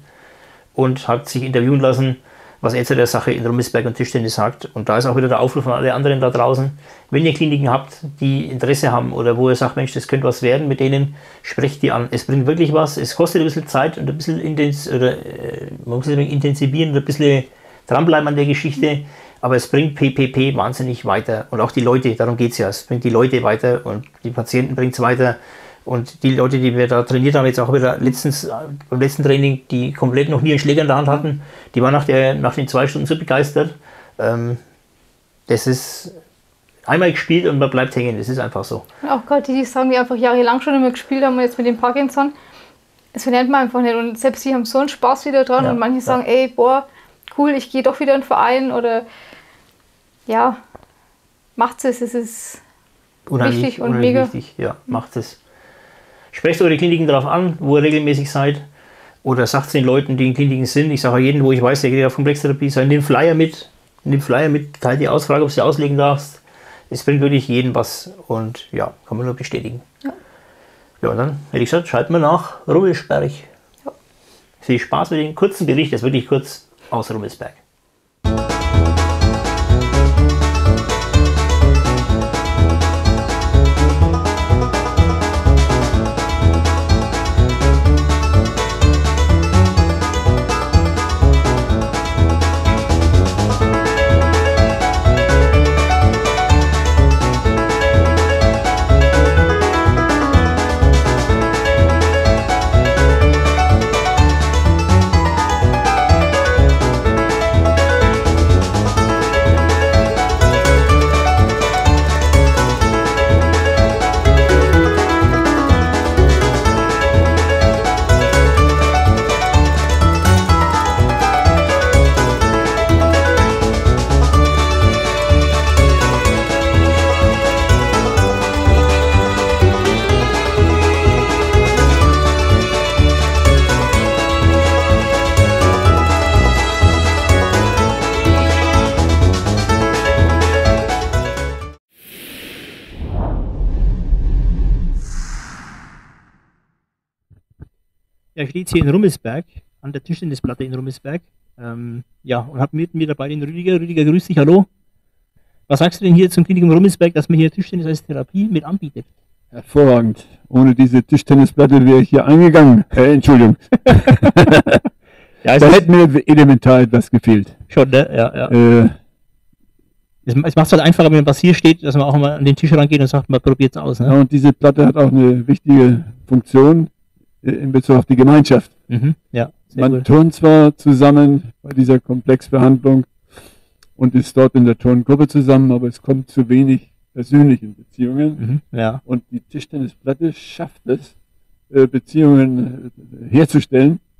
und hat sich interviewen lassen, was er zu der Sache in Rummelsberg und Tischtennis sagt. Und da ist auch wieder der Aufruf an alle anderen da draußen. Wenn ihr Kliniken habt, die Interesse haben oder wo ihr sagt, Mensch, das könnte was werden, mit denen sprecht die an. Es bringt wirklich was. Es kostet ein bisschen Zeit und ein bisschen intens oder, äh, man muss es intensivieren und ein bisschen dranbleiben an der Geschichte. Aber es bringt P P P wahnsinnig weiter. Und auch die Leute, darum geht es ja. Es bringt die Leute weiter und die Patienten bringt es weiter. Und die Leute, die wir da trainiert haben, jetzt auch wieder letztens, beim letzten Training, die komplett noch nie einen Schläger in der Hand hatten, die waren nach, der, nach den zwei Stunden so begeistert. Ähm, das ist einmal gespielt und man bleibt hängen, das ist einfach so. Und auch gerade die, die sagen, die einfach jahrelang schon immer gespielt haben, jetzt mit dem Parkinson, das verlernt man einfach nicht. Und selbst die haben so einen Spaß wieder dran ja, und manche sagen, ja. ey, boah, cool, ich gehe doch wieder in den Verein oder ja, macht es, es ist unheimlich, wichtig und mega. Wichtig. Ja, macht es. Sprecht eure Kliniken darauf an, wo ihr regelmäßig seid. Oder sagt es den Leuten, die in Kliniken sind. Ich sage jedem, wo ich weiß, der geht auf Komplextherapie, sei, nimm Flyer mit. Nimm Flyer mit, teile die Ausfrage, ob du sie auslegen darfst. Es bringt wirklich jedem was. Und ja, kann man nur bestätigen. Ja, ja und dann hätte ich gesagt, schalten wir nach Rummelsberg. Ja. Viel Spaß mit dem kurzen Bericht, das ist wirklich kurz aus Rummelsberg. Ja, ich stehe jetzt hier in Rummelsberg, an der Tischtennisplatte in Rummelsberg. Ähm, ja, und habe mit mir dabei den Rüdiger. Rüdiger, grüß dich, hallo. Was sagst du denn hier zum Klinikum Rummelsberg, dass man hier Tischtennis als Therapie mit anbietet? Hervorragend. Ohne diese Tischtennisplatte wäre ich hier eingegangen. Äh, Entschuldigung. Ja, da hätte mir elementar etwas gefehlt. Schon, ne? Ja, ja. Äh, es macht es halt einfacher, wenn was hier steht, dass man auch mal an den Tisch rangeht und sagt, man probiert es aus. Ne? Ja, und diese Platte hat auch eine wichtige Funktion in Bezug auf die Gemeinschaft. Mhm, ja, man gut. turnt zwar zusammen bei dieser Komplexbehandlung und ist dort in der Turngruppe zusammen, aber es kommt zu wenig persönlichen Beziehungen. Mhm, ja. Und die Tischtennisplatte schafft es, Beziehungen herzustellen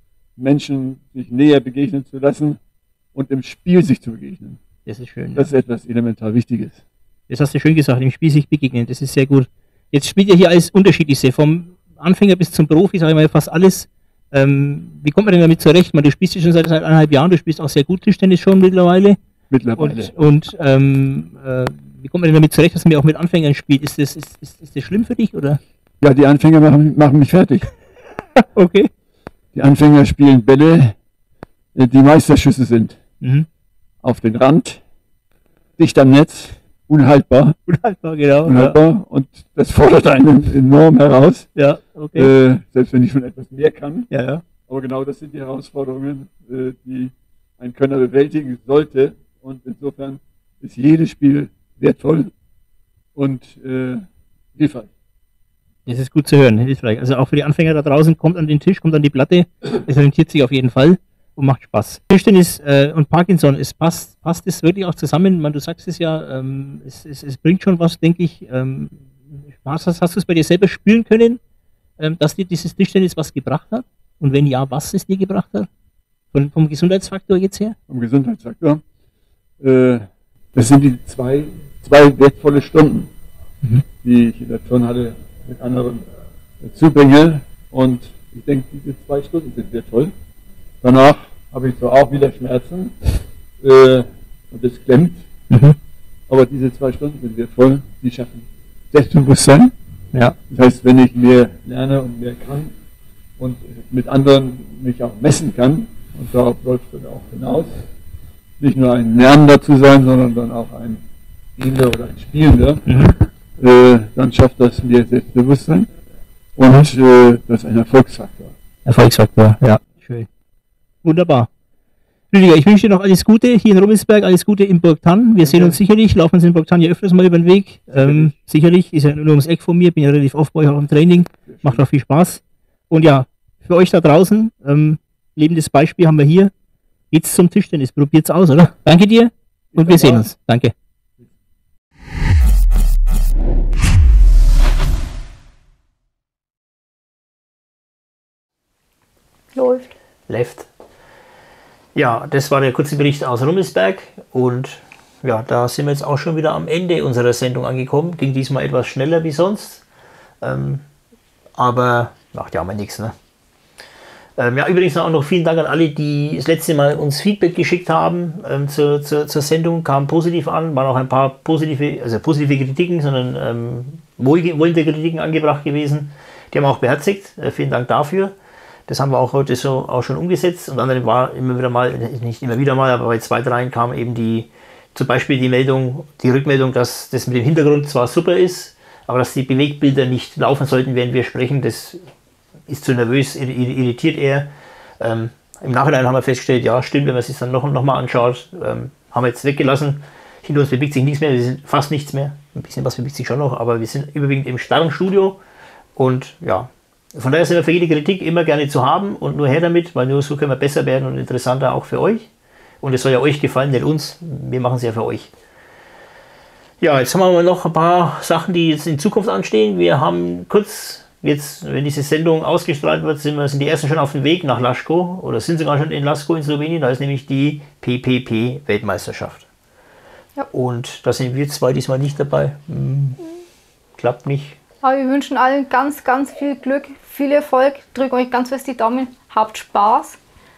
Menschen sich näher begegnen zu lassen und im Spiel sich zu begegnen. Das ist schön. Das ist etwas elementar Wichtiges. Das hast du schön gesagt, im Spiel sich begegnen, das ist sehr gut. Jetzt spielt ihr hier alles Unterschiedlichste, vom Anfänger bis zum Profi, sage ich mal, fast alles. Ähm, wie kommt man denn damit zurecht? Man, du spielst ja schon seit, seit eineinhalb Jahren, du spielst auch sehr gut Tischtennis schon mittlerweile. Mittlerweile. Und, und ähm, äh, wie kommt man denn damit zurecht, dass man auch mit Anfängern spielt? Ist das, ist, ist, ist das schlimm für dich, oder? Ja, die Anfänger machen, machen mich fertig. Okay. Die Anfänger spielen Bälle, die Meisterschüsse sind. Mhm. Auf den Rand, dicht am Netz, unhaltbar. Unhaltbar, genau. Unhaltbar. Ja. Und das fordert einen enorm heraus. Ja, okay. Äh, selbst wenn ich schon etwas mehr kann. Ja, ja. Aber genau das sind die Herausforderungen, äh, die ein Könner bewältigen sollte. Und insofern ist jedes Spiel wertvoll und äh, hilfreich. Das ist gut zu hören, hilfreich. Also auch für die Anfänger da draußen, kommt an den Tisch, kommt an die Platte, es rentiert sich auf jeden Fall und macht Spaß. Tischtennis äh, und Parkinson, es passt, passt es wirklich auch zusammen? Man, du sagst es ja, ähm, es, es, es bringt schon was, denke ich. Ähm, hast, hast, hast du es bei dir selber spüren können, ähm, dass dir dieses Tischtennis was gebracht hat? Und wenn ja, was es dir gebracht hat? Von, vom Gesundheitsfaktor jetzt her? Vom Gesundheitsfaktor? Äh, das sind die zwei, zwei wertvolle Stunden, mhm. die ich in der Turnhalle mit anderen zubringe, und ich denke, diese zwei Stunden sind wertvoll. Danach habe ich zwar auch wieder Schmerzen äh, und es klemmt, mhm. aber diese zwei Stunden sind wertvoll, die schaffen Selbstbewusstsein. Ja. Das heißt, wenn ich mehr lerne und mehr kann und mit anderen mich auch messen kann, und darauf läuft es dann auch hinaus, nicht nur ein Lernender zu sein, sondern dann auch ein Spielender oder ein Spielender, mhm. Äh, dann schafft das mir Selbstbewusstsein und äh, das ist ein Erfolgsfaktor. Erfolgsfaktor, ja, schön. Wunderbar. Rüdiger, ich wünsche dir noch alles Gute hier in Rummelsberg, alles Gute in Burgthann. Wir sehen uns sicherlich, laufen uns in Burgthann ja öfters mal über den Weg. Ähm, sicherlich, ist ja nur ums Eck von mir, bin ja relativ oft bei euch auch im Training, macht auch viel Spaß. Und ja, für euch da draußen, ähm, lebendes Beispiel haben wir hier. Geht's zum Tischtennis, probiert's aus, oder? Danke dir und wir sehen uns. Danke. Läuft. Läuft. Ja, das war der kurze Bericht aus Rummelsberg und ja, da sind wir jetzt auch schon wieder am Ende unserer Sendung angekommen. Ging diesmal etwas schneller wie sonst, ähm, aber macht ja auch mal nichts, ne? Ähm, ja, übrigens auch noch vielen Dank an alle, die das letzte Mal uns Feedback geschickt haben ähm, zur, zur, zur Sendung, kam positiv an, waren auch ein paar positive, also positive Kritiken, sondern ähm, wohlwollende Kritiken angebracht gewesen. Die haben wir auch beherzigt, äh, vielen Dank dafür. Das haben wir auch heute so auch schon umgesetzt, und dann war immer wieder mal, nicht immer wieder mal, aber bei zwei, dreien kam eben die, zum Beispiel die Meldung, die Rückmeldung, dass das mit dem Hintergrund zwar super ist, aber dass die Bewegbilder nicht laufen sollten, während wir sprechen, das ist zu nervös, irritiert eher. Ähm, Im Nachhinein haben wir festgestellt, ja stimmt, wenn man es sich dann noch, noch mal anschaut, ähm, haben wir jetzt weggelassen. Hinter uns bewegt sich nichts mehr, wir sind fast nichts mehr, ein bisschen was bewegt sich schon noch, aber wir sind überwiegend im starren Studio und ja, von daher sind wir für jede Kritik immer gerne zu haben und nur her damit, weil nur so können wir besser werden und interessanter auch für euch. Und es soll ja euch gefallen, nicht uns. Wir machen es ja für euch. Ja, jetzt haben wir noch ein paar Sachen, die jetzt in Zukunft anstehen. Wir haben kurz, jetzt, wenn diese Sendung ausgestrahlt wird, sind, wir, sind die ersten schon auf dem Weg nach Laško oder sind sogar schon in Laško in Slowenien. Da ist nämlich die P P P-Weltmeisterschaft. Ja. Und da sind wir zwei diesmal nicht dabei. Hm, klappt nicht. Aber wir wünschen allen ganz, ganz viel Glück, viel Erfolg, drückt euch ganz fest die Daumen, habt Spaß,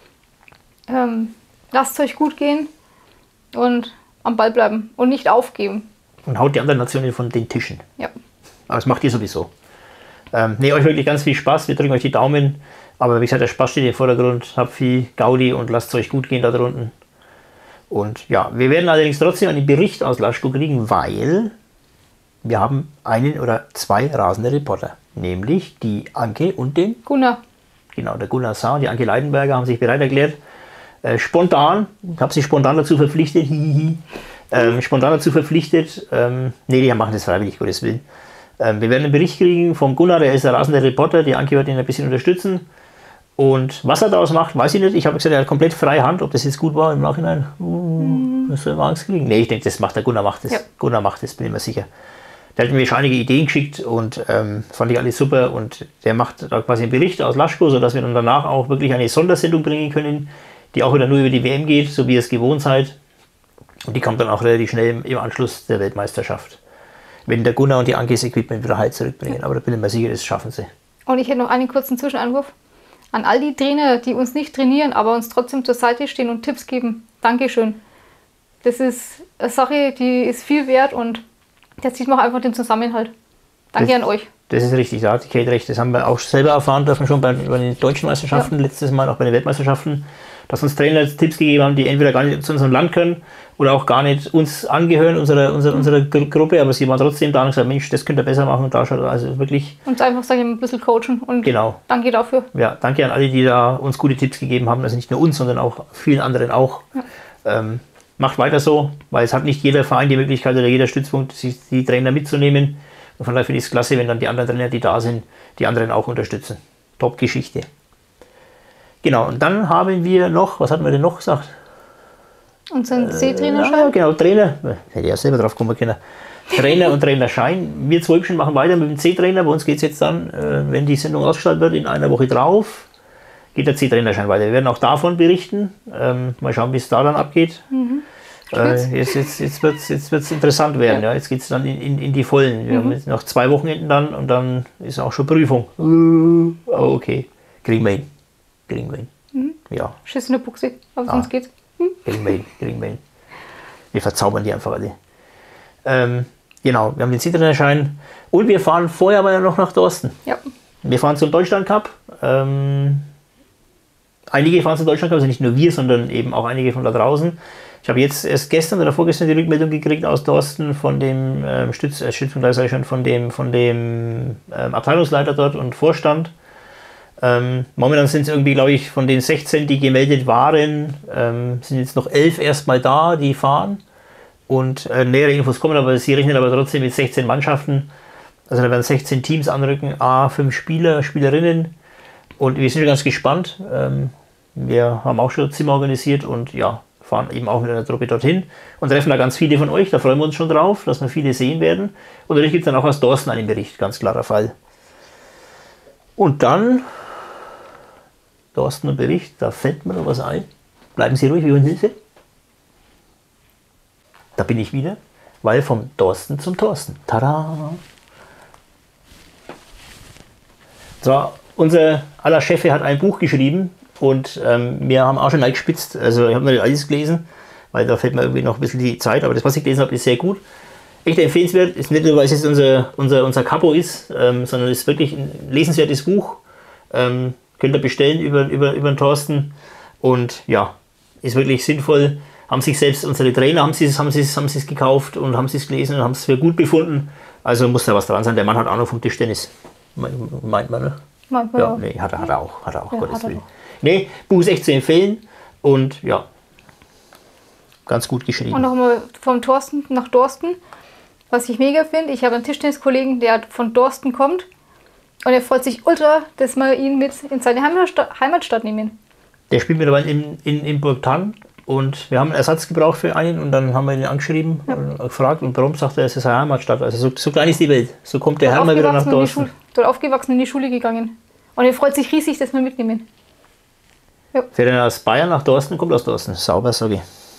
ähm, lasst es euch gut gehen und am Ball bleiben und nicht aufgeben. Und haut die anderen Nationen von den Tischen. Ja. Aber das macht ihr sowieso. Ähm, ne, euch wirklich ganz viel Spaß, wir drücken euch die Daumen, aber wie gesagt, der Spaß steht im Vordergrund, habt viel Gaudi und lasst es euch gut gehen da drunten. Und ja, wir werden allerdings trotzdem einen Bericht aus Laško kriegen, weil wir haben einen oder zwei rasende Reporter, nämlich die Anke und den Gunnar. Genau, der Gunnar Saar und die Anke Leidenberger haben sich bereit erklärt, äh, spontan, ich habe sie spontan dazu verpflichtet, hihihi, ähm, spontan dazu verpflichtet, ähm, nee, die machen das freiwillig, Gottes Willen. Ähm, wir werden einen Bericht kriegen vom Gunnar, der ist der rasende Reporter, die Anke wird ihn ein bisschen unterstützen. Und was er daraus macht, weiß ich nicht. Ich habe gesagt, er hat komplett freie Hand, ob das jetzt gut war im Nachhinein. Uh, das soll man Angst kriegen. Nee, ich denke, das macht der Gunnar, macht das. Ja. Gunnar macht das, bin ich mir sicher. Der hat mir schon einige Ideen geschickt und ähm, fand ich alles super. Und der macht da quasi einen Bericht aus Laschko, sodass wir dann danach auch wirklich eine Sondersendung bringen können, die auch wieder nur über die W M geht, so wie ihr es gewohnt seid. Und die kommt dann auch relativ schnell im Anschluss der Weltmeisterschaft. Wenn der Gunnar und die Anke das Equipment wieder heil zurückbringen. Aber da bin ich mir sicher, das schaffen sie. Und ich hätte noch einen kurzen Zwischeneinwurf. An all die Trainer, die uns nicht trainieren, aber uns trotzdem zur Seite stehen und Tipps geben. Dankeschön. Das ist eine Sache, die ist viel wert und da sieht man auch einfach den Zusammenhalt. Danke das, an euch. Das ist richtig, da hat Kate recht. Das haben wir auch selber erfahren dürfen, schon bei, bei den deutschen Meisterschaften, ja. letztes Mal auch bei den Weltmeisterschaften, dass uns Trainer Tipps gegeben haben, die entweder gar nicht zu unserem Land können oder auch gar nicht uns angehören, unserer, unserer, unserer Gruppe, aber sie waren trotzdem da und gesagt, Mensch, das könnt ihr besser machen und da schaut also wirklich. Und einfach, sage ich mal, ein bisschen coachen und genau. Danke dafür. Ja, danke an alle, die da uns gute Tipps gegeben haben, also nicht nur uns, sondern auch vielen anderen auch. Ja. Ähm, macht weiter so, weil es hat nicht jeder Verein die Möglichkeit oder jeder Stützpunkt, sich die Trainer mitzunehmen. Und von daher finde ich es klasse, wenn dann die anderen Trainer, die da sind, die anderen auch unterstützen. Top-Geschichte. Genau, und dann haben wir noch, was hatten wir denn noch gesagt? Unseren C-Trainerschein? Ja, genau, Trainer. Hätte ich ja selber drauf kommen können. Trainer und Trainerschein. Wir zwei Hübschen machen weiter mit dem C-Trainer. Bei uns geht es jetzt dann, wenn die Sendung ausgestrahlt wird, in einer Woche drauf, geht der C-Trainerschein weiter. Wir werden auch davon berichten. Ähm, mal schauen, wie es da dann abgeht. Mhm. Äh, jetzt jetzt, jetzt wird es jetzt wird's interessant werden. Ja. Ja. Jetzt geht es dann in, in, in die Vollen. Wir mhm. haben jetzt noch zwei Wochenenden dann und dann ist auch schon Prüfung. Uh, oh, okay. Kriegen wir hin. Kriegen wir hin. Mhm. Ja. Schiss in der Buchse, aber ah. sonst geht's. Mhm. Kriegen wir hin. Kriegen wir hin. Wir verzaubern die einfach alle. Ähm, genau, wir haben den C-Trainerschein und wir fahren vorher aber noch nach Dorsten. Ja. Wir fahren zum Deutschland Cup. Ähm, einige fahren zum Deutschland Cup, also nicht nur wir, sondern eben auch einige von da draußen. Ich habe jetzt erst gestern oder vorgestern die Rückmeldung gekriegt aus Dorsten von dem ähm, Stütz, äh, Stützpunkt, sage ich schon, von dem, von dem ähm, Abteilungsleiter dort und Vorstand. Ähm, momentan sind es irgendwie, glaube ich, von den sechzehn, die gemeldet waren, ähm, sind jetzt noch elf erstmal da, die fahren. Und äh, nähere Infos kommen, aber sie rechnen aber trotzdem mit sechzehn Mannschaften. Also da werden sechzehn Teams anrücken, a fünf Spieler, Spielerinnen. Und wir sind schon ganz gespannt. Ähm, wir haben auch schon Zimmer organisiert und ja, fahren eben auch mit einer Truppe dorthin und treffen da ganz viele von euch. Da freuen wir uns schon drauf, dass wir viele sehen werden. Und natürlich gibt es dann auch aus Dorsten einen Bericht, ganz klarer Fall. Und dann, Dorsten und Bericht, da fällt mir noch was ein. Bleiben Sie ruhig, wir holen Hilfe. Da bin ich wieder, weil vom Dorsten zum Thorsten. Tada! So, unser aller Chef hat ein Buch geschrieben und ähm, wir haben auch schon reingespitzt. Also ich habe nicht alles gelesen, weil da fällt mir irgendwie noch ein bisschen die Zeit. Aber das, was ich gelesen habe, ist sehr gut. Echt empfehlenswert. Ist nicht nur, weil es jetzt unser, unser, unser Capo ist, ähm, sondern es ist wirklich ein lesenswertes Buch. Ähm, könnt ihr bestellen über, über, über den Thorsten. Und ja, ist wirklich sinnvoll. Haben sich selbst unsere Trainer haben sie haben es haben es gekauft und haben es gelesen und haben es für gut befunden. Also muss da was dran sein. Der Mann hat Ahnung vom Tischtennis. Meint man, ne? Meint man ja. auch. Nee, hat er, hat er auch. Hat er auch, Ja, Gottes hat er Willen. auch. Nee, Buch ist echt zu empfehlen und ja, ganz gut geschrieben. Und nochmal vom Thorsten nach Dorsten, was ich mega finde. Ich habe einen Tischtenniskollegen, der von Dorsten kommt und er freut sich ultra, dass wir ihn mit in seine Heimatstadt, Heimatstadt nehmen. Der spielt mittlerweile in, in, in Burgthann und wir haben einen Ersatz gebraucht für einen und dann haben wir ihn angeschrieben ja. und gefragt und warum sagt er, es ist seine Heimatstadt. Also so, so klein ist die Welt. So kommt der Herr mal wieder nach Dorsten. Dort aufgewachsen, in die Schule gegangen. Und er freut sich riesig, dass wir mitnehmen. Ja. Fährt er aus Bayern nach Dorsten, kommt aus Dorsten. Sauber, sage ich.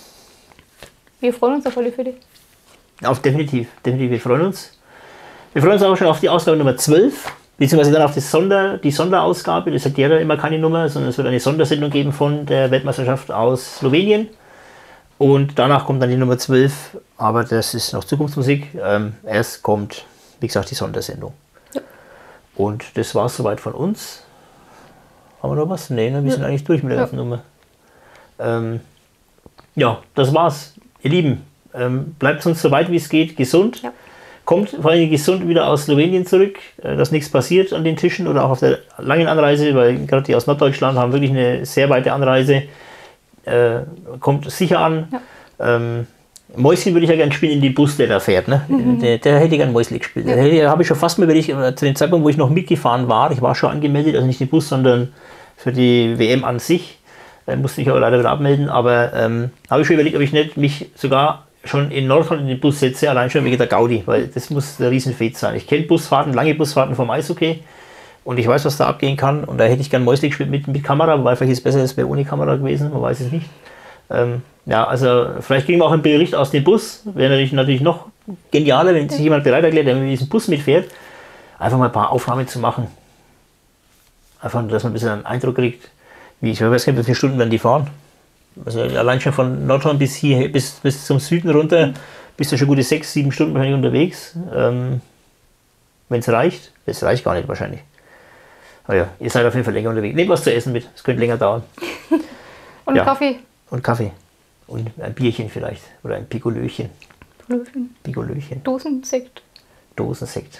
Wir freuen uns auf alle Fälle. Auf definitiv, definitiv, wir freuen uns. Wir freuen uns auch schon auf die Ausgabe Nummer zwölf, beziehungsweise dann auf das Sonder, die Sonderausgabe. Das hat ja immer keine Nummer, sondern es wird eine Sondersendung geben von der Weltmeisterschaft aus Slowenien. Und danach kommt dann die Nummer zwölf, aber das ist noch Zukunftsmusik. Ähm, erst kommt, wie gesagt, die Sondersendung. Ja. Und das war es soweit von uns. Haben wir noch was? Nee, ne? wir ja. sind eigentlich durch mit der ganzen ja. Nummer. Ähm, ja, das war's. Ihr Lieben, ähm, bleibt uns so weit wie es geht gesund. Ja. Kommt vor allem gesund wieder aus Slowenien zurück, äh, dass nichts passiert an den Tischen oder auch auf der langen Anreise, weil gerade die aus Norddeutschland haben wirklich eine sehr weite Anreise. Äh, kommt sicher an. Ja. Ähm, Mäuschen würde ich ja gerne spielen in den Bus, der da fährt. Ne? Mhm. Der, der hätte gerne Mäusli gespielt. Ja. Da habe ich schon fast mal überlegt, zu dem Zeitpunkt, wo ich noch mitgefahren war, ich war schon angemeldet, also nicht den Bus, sondern für die W M an sich. Da musste ich aber leider wieder abmelden, aber ähm, habe ich schon überlegt, ob ich nicht mich sogar schon in Nordhorn in den Bus setze, allein schon wegen der Gaudi, weil das muss der Riesenfet sein. Ich kenne Busfahrten, lange Busfahrten vom Eishockey und ich weiß, was da abgehen kann und da hätte ich gern Mäusli gespielt mit, mit Kamera, wobei vielleicht ist es besser, es wäre ohne Kamera gewesen, man weiß es nicht. Ähm, ja, also vielleicht kriegen wir auch einen Bericht aus dem Bus, wäre natürlich, natürlich noch genialer, wenn sich jemand bereit erklärt, der mit diesem Bus mitfährt, einfach mal ein paar Aufnahmen zu machen. Einfach, dass man ein bisschen einen Eindruck kriegt, wie ich weiß nicht, wie viele Stunden werden die fahren. Also allein schon von Nordhorn bis hier, bis, bis zum Süden runter, bist du schon gute sechs, sieben Stunden wahrscheinlich unterwegs. Ähm, wenn es reicht. Es reicht gar nicht wahrscheinlich. Aber ja, ihr seid auf jeden Fall länger unterwegs. Nehmt was zu essen mit, es könnte länger dauern. Und ja. Kaffee. Und Kaffee. Und ein Bierchen vielleicht. Oder ein Pikolöchen. Pikolöchen. Dosensekt. Dosensekt.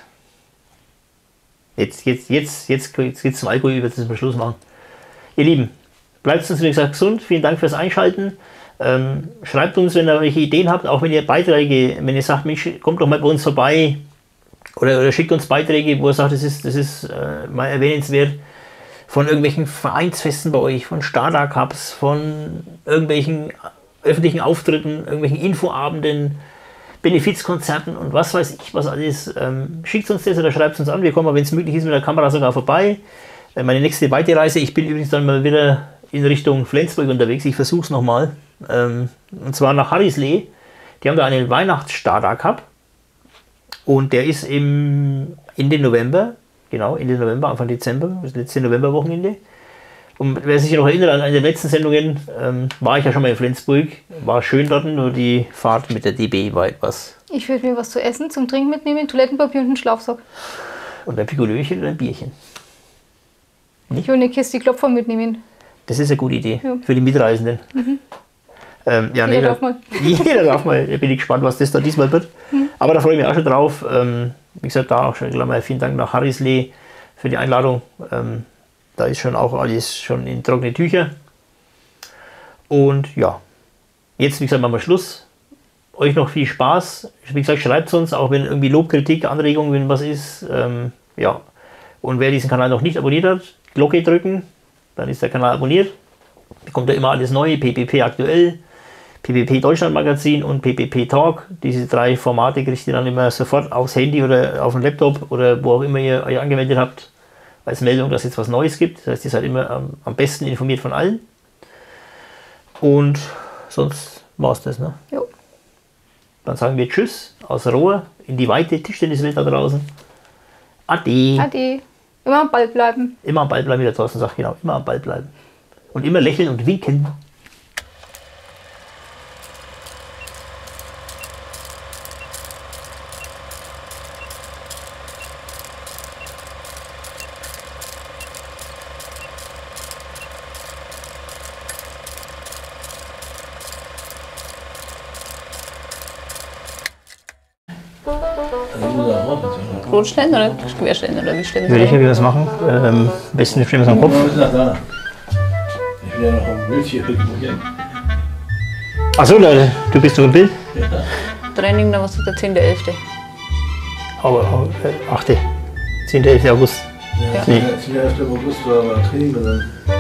Jetzt, jetzt, jetzt, jetzt, jetzt geht es zum Alkohol über, das wir Schluss machen. Ihr Lieben, bleibt uns wie gesagt gesund. Vielen Dank fürs Einschalten. Ähm, schreibt uns, wenn ihr welche Ideen habt, auch wenn ihr Beiträge, wenn ihr sagt, Mensch, kommt doch mal bei uns vorbei oder, oder schickt uns Beiträge, wo ihr sagt, das ist, das ist äh, mal erwähnenswert, von irgendwelchen Vereinsfesten bei euch, von Starter Cups, von irgendwelchen öffentlichen Auftritten, irgendwelchen Infoabenden, Benefizkonzerten und was weiß ich, was alles. Ähm, schickt uns das oder schreibt uns an. Wir kommen, wenn es möglich ist, mit der Kamera sogar vorbei. Äh, meine nächste Weiterreise, ich bin übrigens dann mal wieder in Richtung Flensburg unterwegs. Ich versuche es nochmal. Ähm, und zwar nach Harrislee. Die haben da einen Weihnachts-Starter Cup. Und der ist im Ende November. Genau, Ende November, Anfang Dezember. Das letzte Novemberwochenende. Und wer sich noch erinnert an eine der letzten Sendungen, ähm, war ich ja schon mal in Flensburg. War schön dort, nur die Fahrt mit der D B war etwas. Ich würde mir was zu essen, zum Trinken mitnehmen, Toilettenpapier und einen Schlafsack. Und ein Pikolöchen oder ein Bierchen. Ich würde eine Kiste Klopfer mitnehmen. Das ist eine gute Idee Ja. für die Mitreisenden. Mhm. Ähm, ja, Jeder nee, darf mal. Jeder darf mal. Da bin ich gespannt, was das da diesmal wird. Mhm. Aber da freue ich mich auch schon drauf. Ähm, wie gesagt, da auch schon gleich mal vielen Dank nach Harrislee für die Einladung. Ähm, Da ist schon auch alles schon in trockene Tücher. Und ja, jetzt wie gesagt machen wir Schluss. Euch noch viel Spaß. Wie gesagt, schreibt es uns, auch wenn irgendwie Lob, Kritik, Anregungen, wenn was ist. Ähm, ja. Und wer diesen Kanal noch nicht abonniert hat, Glocke drücken, dann ist der Kanal abonniert. Bekommt ja immer alles Neue, P P P aktuell, P P P Deutschland Magazin und P P P Talk. Diese drei Formate kriegt ihr dann immer sofort aufs Handy oder auf den Laptop oder wo auch immer ihr euch angemeldet habt, als Meldung, dass es jetzt was Neues gibt. Das heißt, ihr seid immer am, am besten informiert von allen. Und sonst war es das. Ne? Jo. Dann sagen wir Tschüss aus Rohr in die weite Tischtenniswelt da draußen. Ade. Ade. Immer am Ball bleiben. Immer am Ball bleiben, wie der Thorsten sagt. Genau, immer am Ball bleiben. Und immer lächeln und winken. Rotstellen oder Querstellen oder wie stellen Würde ich ja was machen. Ähm, am besten stellen wir es am Kopf. Ich will ja noch ein Bild hier rücken. Achso, du bist doch im Bild. Training, dann was ist der zehnte elfte Aber äh, achte zehnte elfte August. Ja, Nee. zehnten elften August war aber Training oder?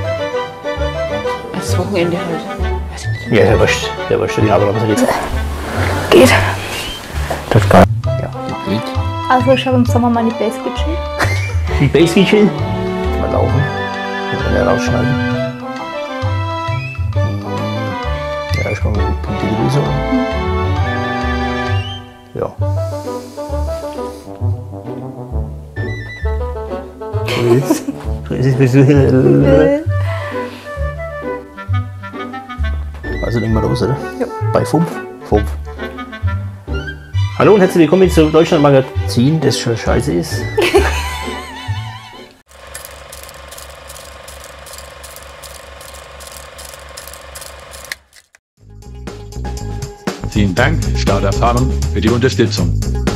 Das Wochenende halt. Ja, der wascht, der wascht den aber was jetzt. Geht. Das kann. Ja, geht. Also ich habe im Sommer meine Base gechillt. Die Base chill. Mal laufen. Mal rausschneiden. Ja, ich mache mal die Punkte die Lösung. Ja. So jetzt. So ist es ein bisschen. Also legen wir los, oder? Ja. Bei fünf. fünf. Hallo und herzlich willkommen zum Deutschland Magazin, das schon scheiße ist. Vielen Dank, Stauder Farm, für die Unterstützung.